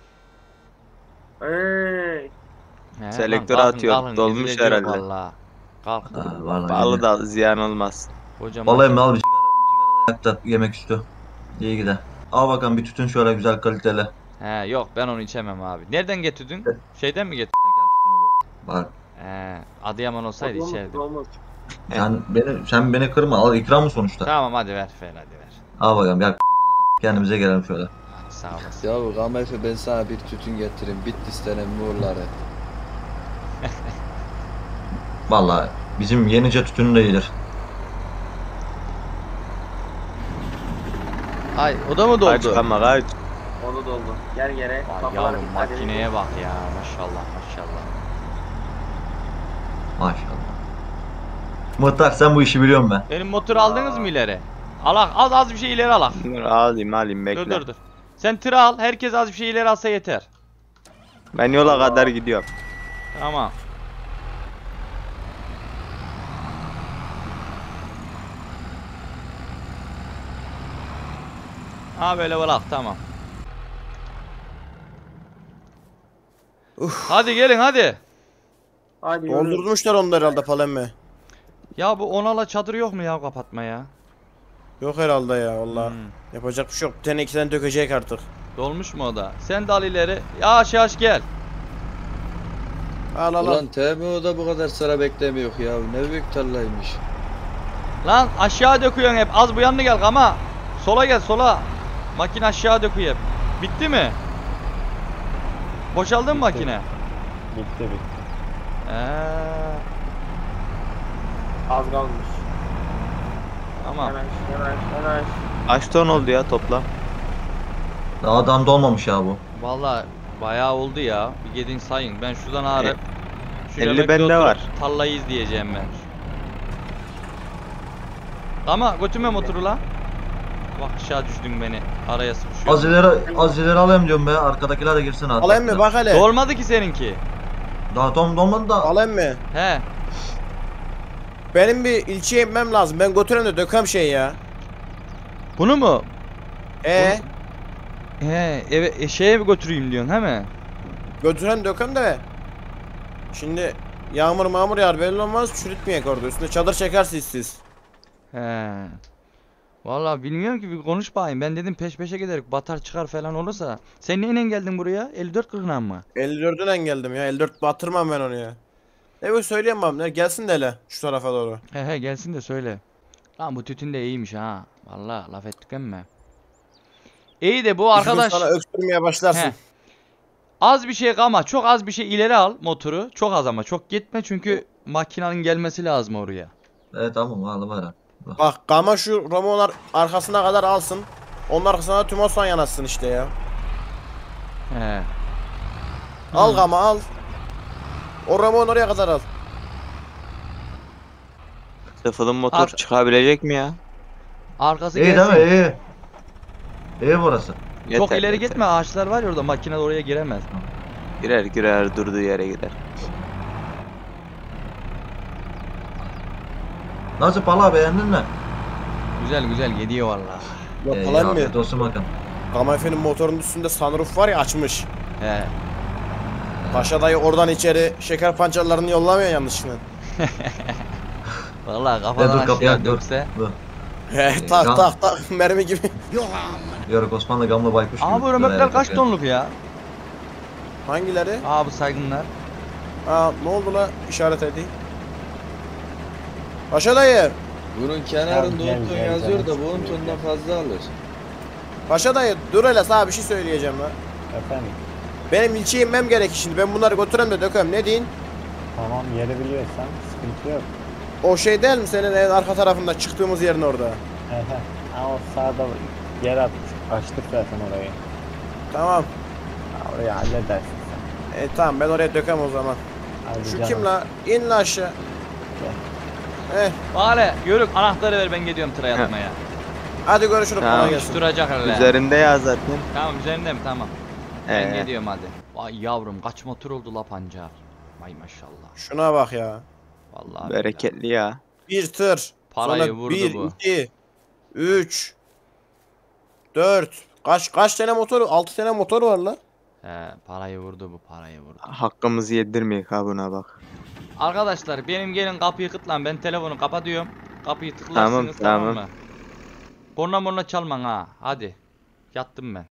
Hey. He, Selektör lan kalkın, atıyor, kalkın, dolmuş ezileceğim herhalde. vallahi. Kalk. Vallahi. Balı da ziyan olmaz. Kocaman. Vallahi mi al bir sigara da yaktı yemek üstü. İyi gider. Al bakalım bir tütün şöyle güzel kaliteli. He yok, ben onu içemem abi. Nereden getirdin? Şeyden mi getirdin? Tekel tütünü bu. Bak He, Adıyaman olsaydı Olmuş, içerdim. olmuş. sen beni kırma, al ikram mı sonuçta? Tamam hadi ver hadi ver. Al bakalım gel. Kendimize gelelim şöyle. Hadi sağ olasın. Ya Gami Efe, ben sana bir tütün getireyim. Bitlis'ten Muğurları. Vallahi bizim yenice tütünü de iyidir. Ay o da mı doldu? Kaç ama kaç. Onu doldu. Gel yere. Vay kafaları yavrum, bir tane makineye bak ya, maşallah maşallah. Maşallah. Muhtar sen bu işi biliyorsun be. Benim motoru aldınız mı ileri? Alak, az bir şey ileri alak. Dur alayım bekle. Dur. Sen tırı al, herkes az bir şey ileri alsa yeter. Ben yola kadar gidiyorum. Tamam. Ha böyle bırak tamam. Hadi gelin hadi. Hadi yürü. Doldurmuşlar onu da herhalde Palemmi. Ya bu Onal'a çadır yok mu ya kapatma ya? Yok herhalde ya valla. Hmm. Yapacak bir şey yok. Bir tane iki tane dökecek artık. Dolmuş mu o da? Sen de al ileri. Yavaş yavaş gel. Al al al. Ulan TMO'da bu kadar sıra beklemiyor ya. Ne büyük tarlaymış. Lan aşağı döküyorsun hep. Az bu yanına gel ama. Sola gel sola. Makine aşağı döküyor hep. Bitti mi? Boşaldı mı makine? Bitti bitti. Az kalmış. Tamam. Yanaş. Kaç ton oldu ya toplam? Daha adam dolmamış ya bu. Vallahi bayağı oldu ya. Bir gidin sayın. Ben şuradan ağrıp. 50 bende var. Tarlayı izleyeceğim ben. Ama götürme motoru lan. Bak aşağı düştün beni. Araya sıkışıyor. Az ileri alayım diyorum be. Arkadakiler de girsin artık. Alayım mı bak hele. Dolmadı ki seninki. Daha tam dolmadı da. Alayım mı? He. Benim bir ilçeye inmem lazım. Ben götürem de dökem şey ya. Bunu mu? He Eve şeye mi götüreyim diyorsun he mi? götürem dökem de. Şimdi yağmur mağmur yağar belli olmaz çürütmeyek orada. Üstüne çadır çekersiniz siz. He. Vallahi bilmiyorum ki bir konuş bakayım. Ben dedim peş peşe giderek batar çıkar falan olursa. Sen neyle geldin buraya? 54-40'dan mı? 54'den geldim ya. 54 batırmam ben onu ya. Evet söyleyemem ne gelsin de hele şu tarafa doğru. He gelsin de söyle. Lan bu tütün de iyiymiş ha. Vallahi laf ettik emme. İyi de bu arkadaş. Sana öksürmeye başlarsın. He. Az bir şey ama çok az bir şey ileri al motoru. Çok az ama çok gitme çünkü makinenin gelmesi lazım oraya. Evet tamam aldım ara. Bak gama şu Romo'lar arkasına kadar alsın. Onun arkasına tüm Osman yanaşsın işte ya. He. Al gama al. O Romo'nun oraya kadar al. Sıfırın motor çıkabilecek mi ya? Arkası İyi değil gelsin. mi? İyi. İyi burası. Çok Yeter, ileri yeter. gitme, ağaçlar var ya orada, makine de oraya giremez. Girer durduğu yere gider. Nasıl pala beğendin mi? Güzel gidiyor vallahi. Yapalım mı? Afiyet olsun bakalım. Gama Efe'nin motorunun üstünde sunroof var ya açmış. He. Paşa dayı oradan içeri şeker pancarlarını yollamıyor yanlışlıkla. Vallahi Dur kafadan kapıyı aşağı dur. dökse. Dur. He tak mermi gibi. Yörük Osmanlı gamlı baykuş gibi. Aa bu römekler kaç tonluk ya? Hangileri? Aa bu saygınlar. Aa ne oldu la işaret edeyim. Paşa dayı. Bunun kenarında Gel, 10 ton gel, yazıyor gel. da bu 10 tondan fazla alır. Paşa dayı dur hele sana bir şey söyleyeceğim la. Efendim. Benim ilçeye inmem gerek şimdi. Ben bunları götürem de dökem. Ne deyin? Tamam yeri biliyorsan sıkıntı yok. O şey değil mi senin en arka tarafında çıktığımız yerin orada? Ha o sağda yer açtık zaten orayı. Tamam. Ha, orayı halledersin sen. Tamam ben oraya dökem o zaman. Hadi Şu canım. kim la? İn la aşağı. Bari yörük anahtarı ver, ben gidiyorum tıra yatmaya. Hadi görüşürüz. Tamam. Kolay gelsin. Duracak öyle. Üzerinde ya zaten. Tamam üzerinde mi? Tamam. Ben Ee, gidiyorum hadi. Vay yavrum kaç motor oldu la pancar. Vay maşallah. Şuna bak ya. Vallahi bereketli ya. Bir tır. Parayı Sonra vurdu 1, bu. 2, 3, 4. Kaç tane motor? 6 tane motor var la. He, parayı vurdu bu, parayı vurdu. Hakkımızı yedirmeyek ha buna bak. Arkadaşlar benim gelin kapıyı kıtlan, ben telefonu kapatıyorum. Kapıyı tıklarsınız tamam tamam. mı? Korna çalman ha. Hadi. Yattım ben.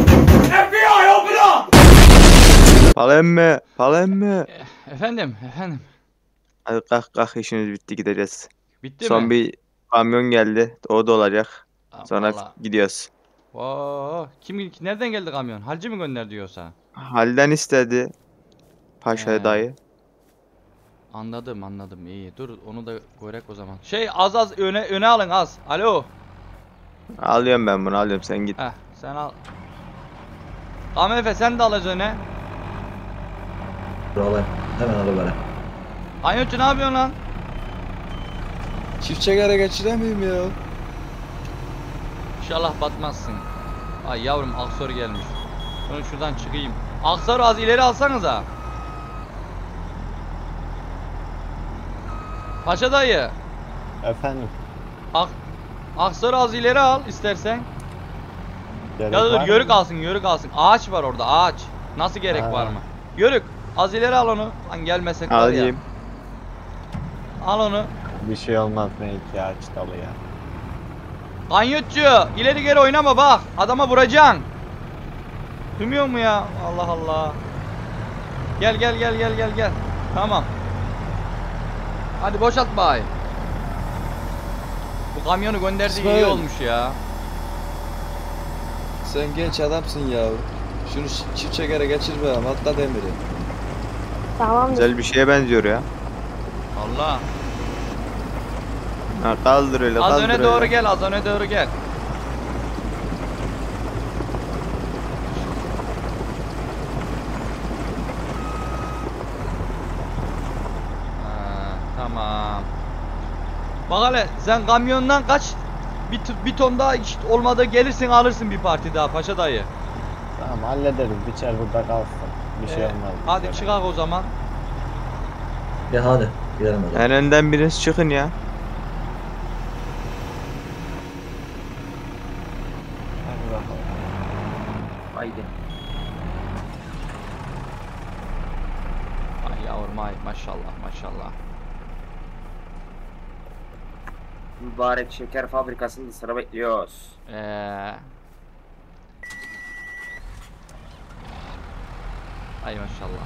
Palem mi? Efendim. Hadi kalk işimiz bitti gideceğiz. Bitti Son mi? bir kamyon geldi. O da olacak. Aa, Sonra vallahi. gidiyoruz. Oo, nereden geldi kamyon? Halci mi gönderdi yoksa? Halden istedi. Paşa He. dayı. Anladım. İyi. Dur onu da görek o zaman. Şey az öne alın az. Alo. Alıyorum ben bunu alıyorum sen git. Heh, sen al. Efe sen de al öne. Dur alayım. Hemen alıver. Anyotçu ne yapıyorsun lan? Çift çekere geçiremeyim ya. İnşallah batmazsın. Ay yavrum Aksor gelmiş. Ben şuradan çıkayım. Aksor az ileri alsanıza. Paşa dayı. Efendim. Aksor az ileri al istersen. Gerek Ya dur var yörük mı? alsın, yörük alsın. Ağaç var orada, ağaç. Nasıl gerek Ha. var mı? Yörük. Az ileri al onu. Lan gelmesek var ya. Alayım. Al onu. Bir şey olmaz belki ağaç dalı ya. Kanyotçu, ileri geri oynama bak. Adama vuracaksın. Duymuyor mu ya? Allah Allah. Gel gel gel gel gel gel. Tamam. Hadi boşalt bay. Bu kamyonu gönderdiği iyi İsmail. olmuş ya. Sen genç adamsın ya. Şunu çift çekere geçirme, atla demiri. Tamam. Güzel bir şeye benziyor ya. Allah. Ha, kaldır öyle, Az kaldır öne öyle. doğru gel, az öne doğru gel. Ha, tamam. Bak hele sen kamyondan kaç bir ton daha hiç olmadı gelirsin alırsın bir parti daha paşa dayı. Tamam hallederiz. Biçer burada kalsın. Bir şey olmaz. Hadi biçere. çıkak o zaman. Ya hadi gidelim hadi. En önden biriniz çıkın ya. Hadi bakalım. Haydi. Ay yavrum ay maşallah maşallah. Mübarek şeker fabrikasında sıra bekliyoruz. Ay maşallah.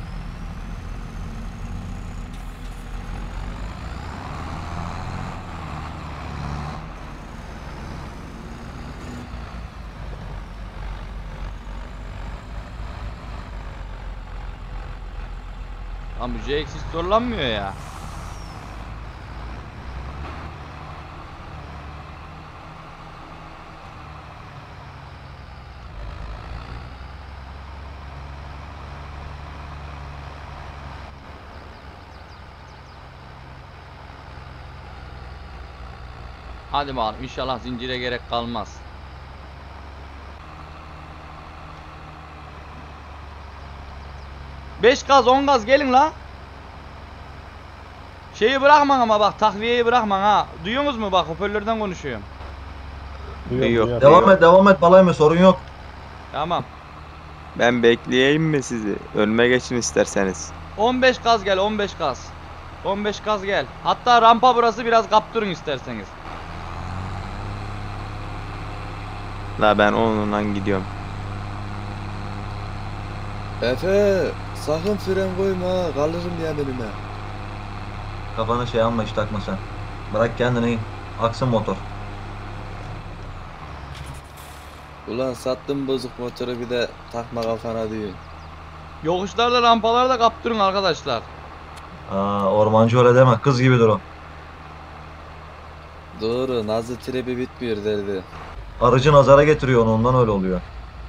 Lan bu JX hiç zorlanmıyor ya. Hadi bakalım inşallah zincire gerek kalmaz. Beş gaz 10 gaz gelin la. Şeyi bırakman ama bak takviyeyi bırakman ha. Duyuyorsunuz mu bak hoparlörden konuşuyorum. Duyuyorum, Yok. duyuyorum. Devam et balayım sorun yok. Tamam. Ben bekleyeyim mi sizi? Önüme geçin isterseniz. 15 gaz gel 15 gaz. 15 gaz gel. Hatta rampa burası biraz kaptırın isterseniz. La ben onunla gidiyorum. Efe, sakın fren koyma, kalırım ya benimle. Kafana şey alma hiç takma sen. Bırak kendini aksın motor. Ulan sattım bozuk motoru bir de takma kafana diyor. Yokuşlarda rampalarda kaptırın arkadaşlar. Ormancı öyle deme kız gibidir o. Doğru, Nazlı trebi bitmiyor derdi. Arıcı nazara getiriyor onu ondan öyle oluyor.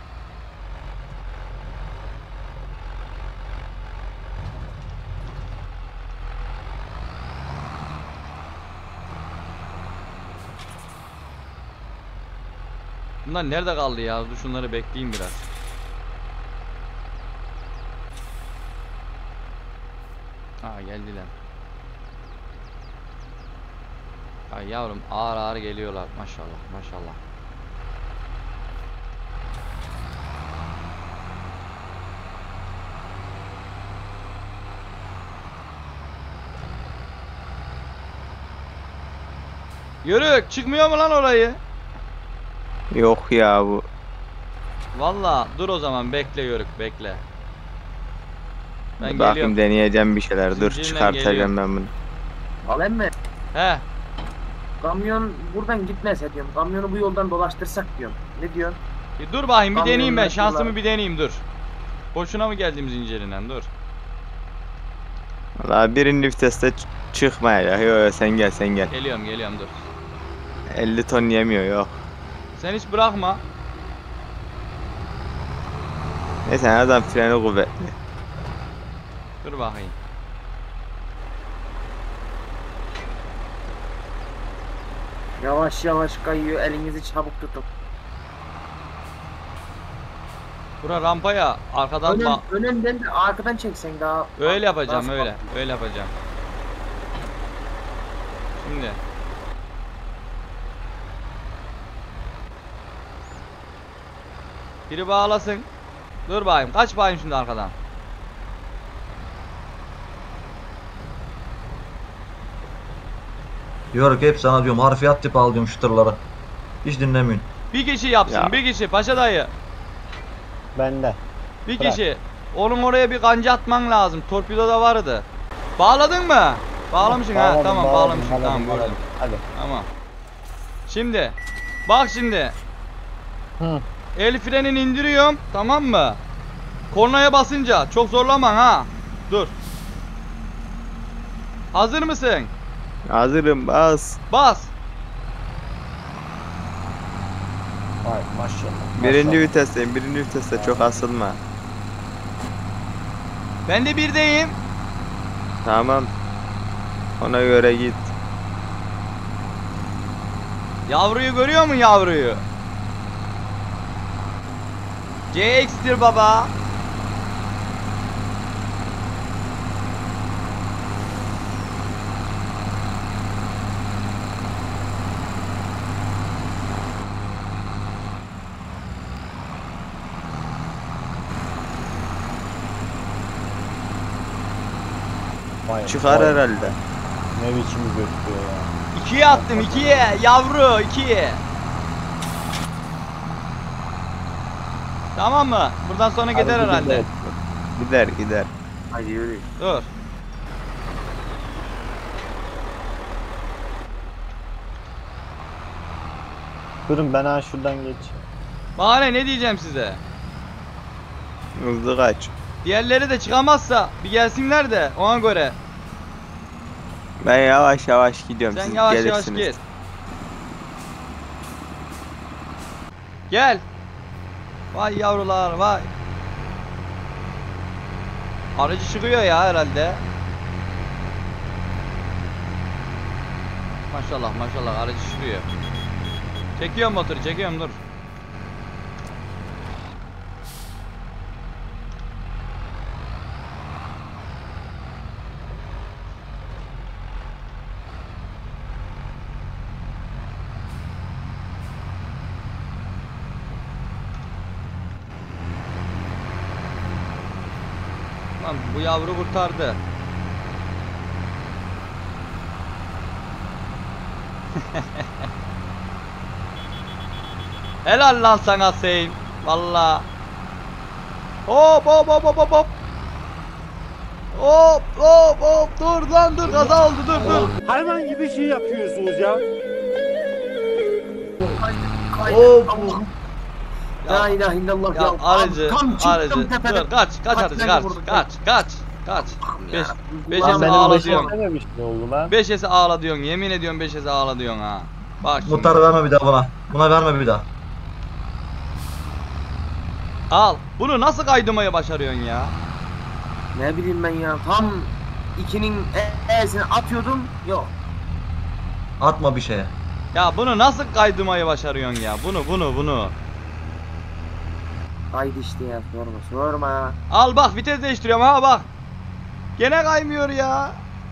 Bunlar nerede kaldı ya? Dur şunları bekleyeyim biraz. Ha geldiler. Ay yavrum ağır ağır geliyorlar maşallah maşallah. Yörük çıkmıyor mu lan orayı? Yok ya bu. Valla dur o zaman bekle Yörük bekle. Ben Bakayım geliyorum. deneyeceğim bir şeyler. Dur Zincirle çıkartacağım geliyorum. ben bunu. Alayım mı? He. Kamyon buradan gitmese diyorum. Kamyonu bu yoldan dolaştırsak diyorum. Ne diyorsun? Dur bakayım bir Kamyonlar deneyeyim ben şansımı kullan- bir deneyeyim dur. Boşuna mı geldim zincirinden dur. Valla birinin viteste çıkmayacak. Yok sen gel sen gel. Geliyorum dur. 50 ton yemiyor yok. Sen hiç bırakma. Neyse adam freni kuvvetli. Dur bakayım. Yavaş yavaş kayıyor. Elinizi çabuk tutun. Bura rampaya arkadan Önünden de arkadan çeksen daha. öyle yapacağım daha öyle. Öyle yapacağım. Şimdi. Biri bağlasın. Dur bayım. Kaç bayım şimdi arkadan. Diyor ki hep sana diyorum harfiyat tipi al diyorum şu tırları. Hiç dinlemiyorsun. Bir kişi yapsın. Ya. Bir kişi. Paşa dayı. Bende. Bir Bırak. kişi. Onun oraya bir kanca atman lazım. Torpido da vardı. Bağladın mı? Bağlamışsın ha. Bağladım, Tamam bağladım, bağlamışsın. bağladım, Tamam gördüm. bağladım. Hadi. Tamam. Şimdi. Bak şimdi. Hı. El frenini indiriyorum. Tamam mı? Kornaya basınca. Çok zorlaman ha. Dur. Hazır mısın? Hazırım bas. Bas. Vay maşallah. Birinci vitesteyim. Birinci viteste çok asılma. Ben de birdeyim. Tamam. Ona göre git. Yavruyu görüyor musun yavruyu? CX'tir baba. Vay, Çıkar vay. herhalde. Ne biçim götürüyor ya. 2'ye attım 2'ye. Yavru 2'ye. Tamam mı? Buradan sonra gider Hadi herhalde. gidelim. Gider. Hadi yürü. Dur. Durun ben ha şuradan geç. Bahane ne diyeceğim size? Hızlı kaç. Diğerleri de çıkamazsa bir gelsinler de ona göre. Ben yavaş yavaş gidiyorum. Sen Siz yavaş yavaş gelirsiniz. git. Gel. Vay yavrular vay. Aracı çıkıyor ya herhalde. Maşallah maşallah aracı çıkıyor. Çekiyorum motoru çekiyorum dur. Lan bu yavru kurtardı. Helal lan sana Hüseyin. Valla. Hop hop hop hop hop hop. Hop hop hop dur lan dur kaza oldu dur. Hayvan gibi şey yapıyorsunuz ya. Allah'ım. La ilahe illallah Ya ya. aracı Tam çıktım aracı tepeden. dur kaç aracı tane kaç vurdu. kaç. Beş Ulan esi benim ağla başıma- diyorsun. Başına bir şey oldu lan. 5 esi ağla diyorsun yemin ediyorum 5 esi ağla diyorsun ha. Bak şimdi. Muhtar verme bir daha buna. Buna verme bir daha. Al. Bunu nasıl kaydırmayı başarıyorsun ya? Ne bileyim ben ya. Tam ikinin E'sini atıyordum. Yok. Atma bir şeye. Ya bunu nasıl kaydırmayı başarıyorsun ya? Bunu. Haydi işte ya. Sorma. Al bak vites değiştiriyorum ha bak. Gene kaymıyor ya.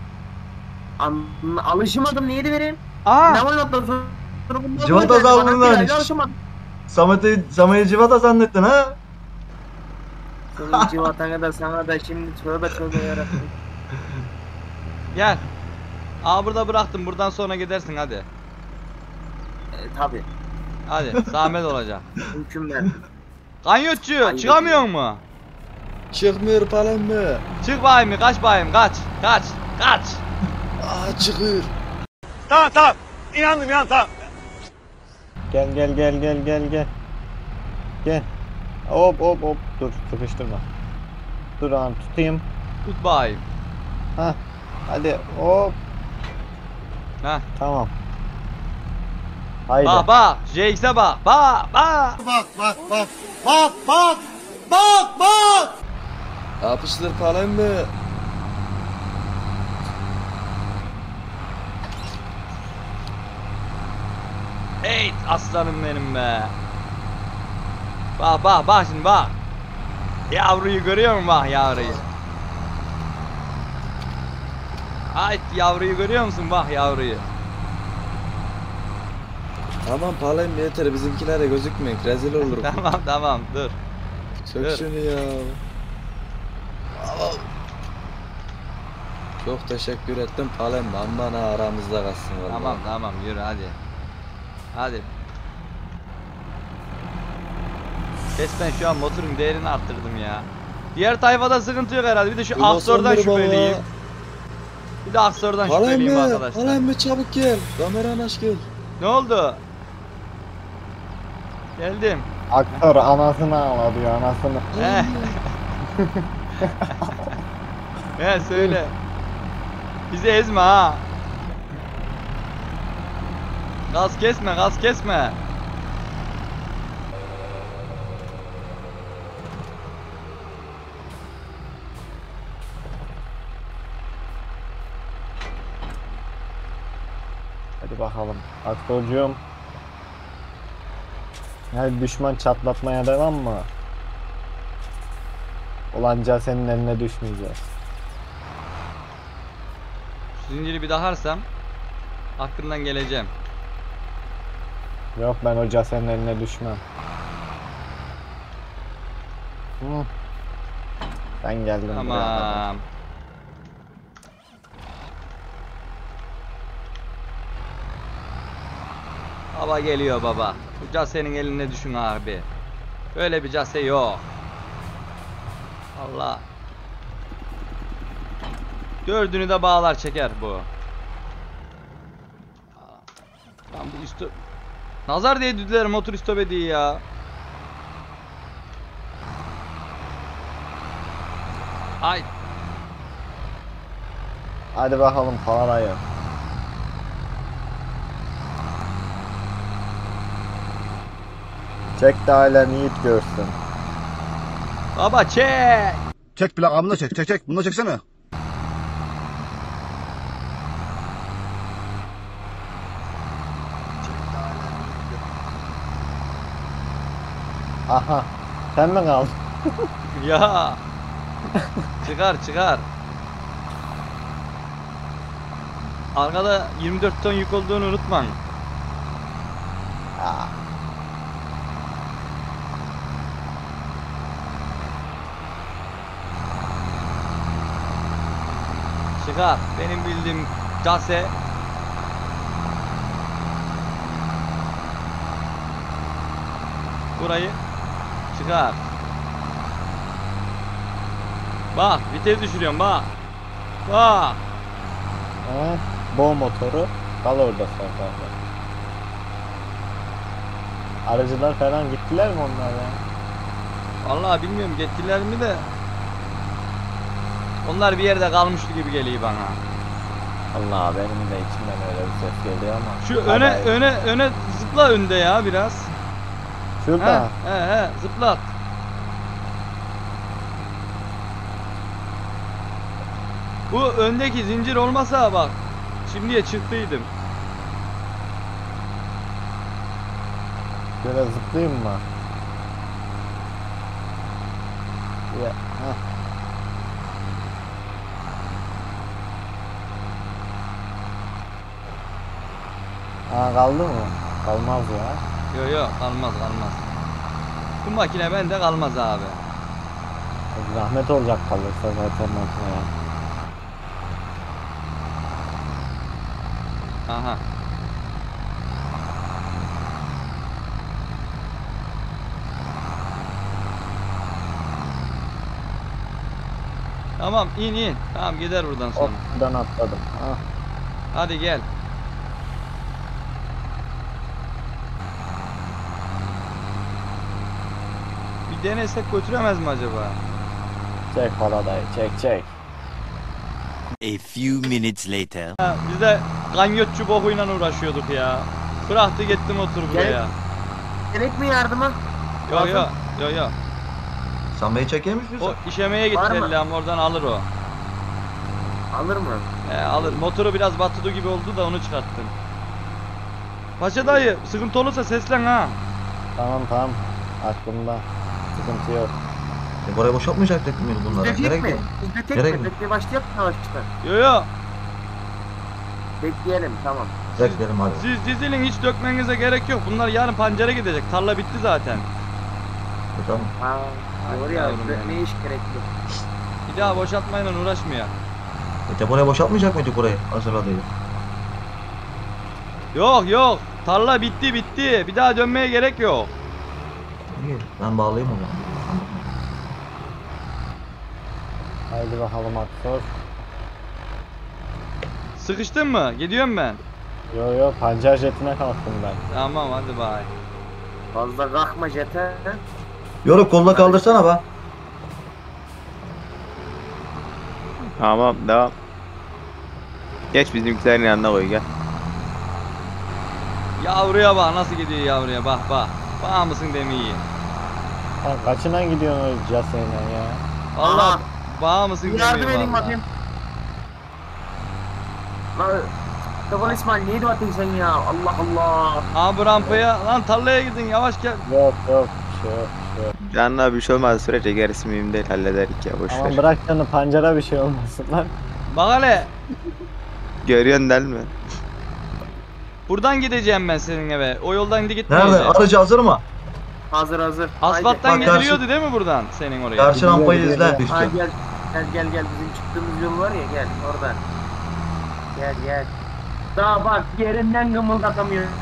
Alışamadım. Neydi vereyim? Aha. Ne var ondan sonra? Civata saldırdılar hiç. Alışamadım. Samet'i civata zannettin ha? Senin civatana da sana da şimdi tövbe yarabbim. Gel. Aa burada bıraktım. Buradan sonra gidersin hadi. Tabi. Hadi zahmet olacak. Mümkün Kanyotçu Ay, çıkamıyor mu? Çıkmıyor falan mı? Çık bayım kaç bayım kaç. Aa çıkıyor. Tamam. İnandım tamam. Gel. Gel. Hop. Dur sıkıştırma. Dur an tutayım. Tut bayım. Hah. Hadi hop. Heh. Tamam. Haydi. Bak. JX'e bak. Bak. Yapıştır falan mı? Ey aslanım benim be. Bak şimdi bak. Yavruyu görüyor musun bak yavruyu? Hayt yavruyu görüyor musun bak yavruyu? Tamam palayım yeter bizimkilere gözükmeyin rezil olur. Tamam tamam dur. Çök Dur. şunu ya. Çok teşekkür ettim palayım aman ha aramızda kalsın vallahi. Tamam tamam yürü hadi. Hadi. Kes ben şu an motorun değerini arttırdım ya. Diğer tayfada sıkıntı yok herhalde. Bir de şu Aksor'dan şüpheliyim. Bir de Aksor'dan şüpheliyim arkadaşlar. Palayım mı çabuk gel. Kameranı aç gel. Ne oldu? Geldim. Aktör anasını ağlatıyor anasını. He. He söyle. Bizi ezme ha. Gaz kesme, gaz kesme. Hadi bakalım. Aktörcüğüm. Her düşman çatlatmaya devam mı? Ulanca senin eline düşmeyeceğiz. Şu zinciri bir daharsam hakkından geleceğim. Yok ben hoca senin eline düşmem. Hı. Ben geldim buraya kadar. Tamam. Baba geliyor baba. Bu casenin eline düşün abi. Böyle bir case yok. Allah. Dördünü de bağlar çeker bu. Lan bu üstü... Nazar değdirdiler motor istop ediyor ya. Ay. Hadi bakalım parayı. Çek de ailen yiğit görsün. Baba çek. Çek plakamını çek. Bunu da çeksene. Aha. Sen mi kaldın? Ya. Çıkar. Arkada 24 ton yük olduğunu unutmayın. Aa. Çıkar. Benim bildiğim case. Burayı çıkar. Bak vites düşürüyorum bak. Bak. He, bu motoru kal orada sonra. Aracılar falan gittiler mi onlar ya? Vallahi bilmiyorum gittiler mi de. Onlar bir yerde kalmıştı gibi geliyor bana. Allah benim de içimden öyle bir ses geliyor ama. Şu Hadi. öne zıpla önde ya biraz. Şurada. He zıplat. Bu öndeki zincir olmasa bak. Şimdiye çıktıydım. Şöyle zıplayayım mı? Ya, heh. Aa kaldı mı? Kalmaz ya. Yo kalmaz. Bu makine bende kalmaz abi. Zahmet olacak kalırsa zaten makineye. Aha. Tamam in. Tamam gider buradan sonra. Hop buradan atladım. Ah. Hadi gel. Bir denesek götüremez mi acaba? Çek paradayı çek. A few minutes later. Ha, biz de ganyotçu bokuyla uğraşıyorduk ya. Bıraktı gitti motor buraya. Gerek mi yardıma? Yo. Sen beni çekeymiş misin? O işemeye gitti Var mı? Ellam oradan alır o. Alır mı? Alır. Motoru biraz battığı gibi oldu da onu çıkarttım. Paşa dayı sıkıntı olursa seslen ha. Tamam. Aklımda. Sıkıntı yok. Buraya boşaltmayacaktık mıydı bunlara? Ücretek mi? yok. Ücretek Gerek mi? mi? Bekle başlayalım yavaştan. Yo. Bekleyelim tamam. Bekleyelim hadi. Siz dizilin, hiç dökmenize gerek yok. Bunlar yarın pancara gidecek. Tarla bitti zaten. Tamam. Doğru ya. Yavrum benim. Ne iş gerekli? Bir daha boşaltmayla uğraşmıyor. Depoya boşaltmayacak mıydık burayı? Hazırladıydık. Yok. Tarla bitti. Bir daha dönmeye gerek yok. İyi. Ben bağlayayım o zaman. Haydi bakalım Aksor. Sıkıştın mı? Gidiyorum ben. Yo pancar jetine kalktım ben. Tamam hadi bay. Fazla kalkma jete. Yoruk koluna kaldırsana be. Tamam devam. Geç bizimkilerin yanına koy gel. Yavruya bak nasıl gidiyor yavruya bak. Bağ mısın demeyi. Sen kaçından gidiyorsun o Case'yle ya? Valla Aha. bağ mısın Yardım demeyi edeyim valla. bakayım. Lan Topal İsmail neydi atın sen ya? Allah Allah. Aa bu rampaya lan tarlaya gidin yavaş gel. Yok bir şey yok. Canına bir şey olmaz sürece gerisi mühim değil hallederik ya boş Aman ver. bırak canı pancara bir şey olmasın lan. Bak hele. Görüyorsun değil mi? Buradan gideceğim ben senin eve. O yoldan gitmeyeceğim. Nerede? Aracı hazır mı? Hazır. Asfalttan Bak, karşı- gidiliyordu değil mi buradan senin oraya? Karşı rampayı Gidiyor, izle. gidiyor. Haydi. Düştü. Gel bizim çıktığımız yol var ya gel oradan. Gel. Daha bak yerinden gımıldatamıyorsun.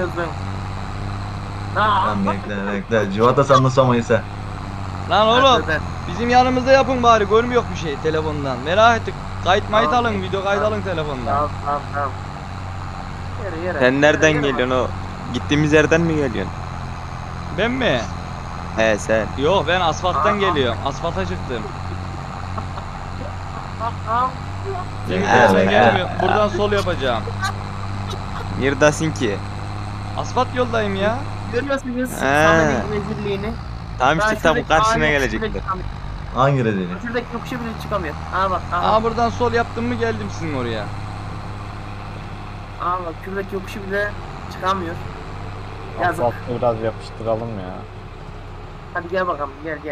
Lan bekle. Civata sanırsamayı sen. Lan oğlum Hadi. bizim yanımızda yapın bari, görmüyor bir şey telefondan. Merak ettik. Kayıt mayıt Tamam. alın, video kayıt alın telefondan. Tamam. Yere. Sen nereden Yere bak. geliyorsun o? Gittiğimiz yerden mi geliyorsun? Ben mi? He sen. Yok ben asfalttan Aa. geliyorum. Asfalta çıktım. Senin Evet, telefon evet. gelmiyor. Buradan sol yapacağım. Neredesin ki? Asfalt yoldayım ya. Görüyorsunuz He. Samet'in rezilliğini. Tamam işte tam şuradaki karşına ağaç gelecekler. bile çıkamıyor. Hangi redeli? Şuradaki yokuşa bile çıkamıyor. Bak. Aa buradan sol yaptım mı geldim sizin oraya. Bak şuradaki yokuşu bile çıkamıyor. Yazık. Asfaltı biraz yapıştıralım ya. Hadi gel bakalım gel.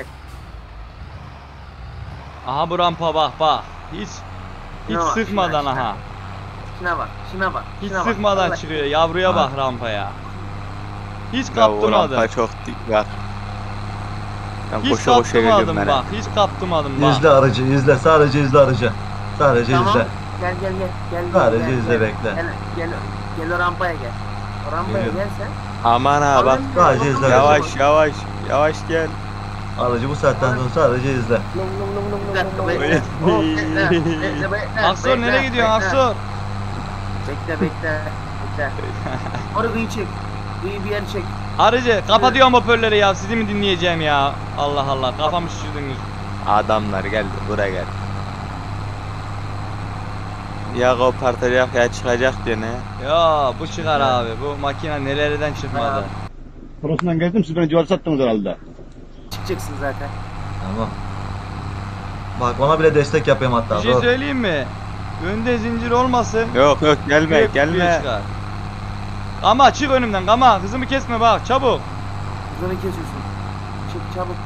Aha bu rampa bak. Hiç Şuna bak, sıkmadan şuna. aha. Şuna bak. Hiç şuna bak. sıkmadan Allah- çıkıyor. Yavruya Ha. bak rampaya. Hiç Ya o kaptırmadım. rampa çok dik var. Ben Hiç koşa koşa geliyorum kaptırmadım ben. bak. Hiç kaptırmadım bak. İzle aracı izle. Sadece izle aracı. Sadece Tamam. izle. Gel. Sadece izle, bekle. Gel o rampaya gel. O rampaya Geliyorum. gel sen. Aman ha bak. Sadece izle. Yavaş gel. Aracı bu saatten sonra sadece izle. Bir dakika bekle. Bekle. Aksor nereye gidiyorsun Aksor? Bekle. Orada kıyı çek. Kıyı bir yer çek. Arıcı kapatıyorum hoparlörleri ya, sizi mi dinleyeceğim ya? Allah Allah kafamı şişirdiniz. Adamlar geldi buraya gel. Ya kopartacak ya çıkacak diyor ne? Ya bu çıkar abi, bu makine nelerden çıkmadı. Burasından geldim siz beni civarı sattınız herhalde. Çıkacaksın zaten. Tamam. Bak ona bile destek yapayım hatta. Bir şey Dur. söyleyeyim mi? Önde zincir olmasın. Yok gelme büyük gelme. çıkar. Ama çık önümden, ama hızımı kesme bak çabuk. Hızını kesiyorsun. Çık çabuk.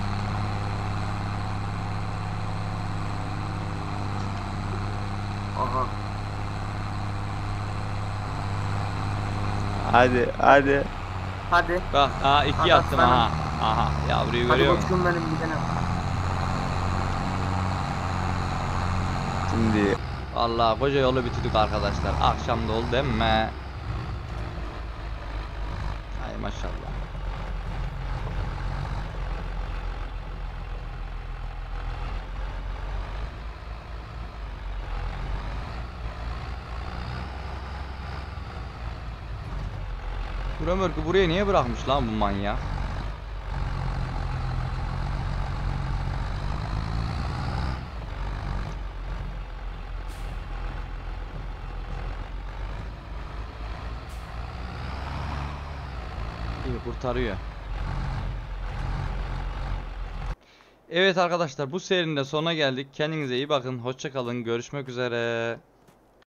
Aha. Hadi. Hadi. Bak iki Hadi yaptım aslanım. aha. Aha yavruyu Hadi görüyor musun? koçum benim bir tane. Şimdi Vallahi koca yolu bitirdik arkadaşlar. Akşam da oldu değil mi? Ay maşallah. Bu römorku buraya niye bırakmış lan bu manyak? İyi kurtarıyor. Evet arkadaşlar, bu serinin de sonuna geldik. Kendinize iyi bakın. Hoşça kalın. Görüşmek üzere.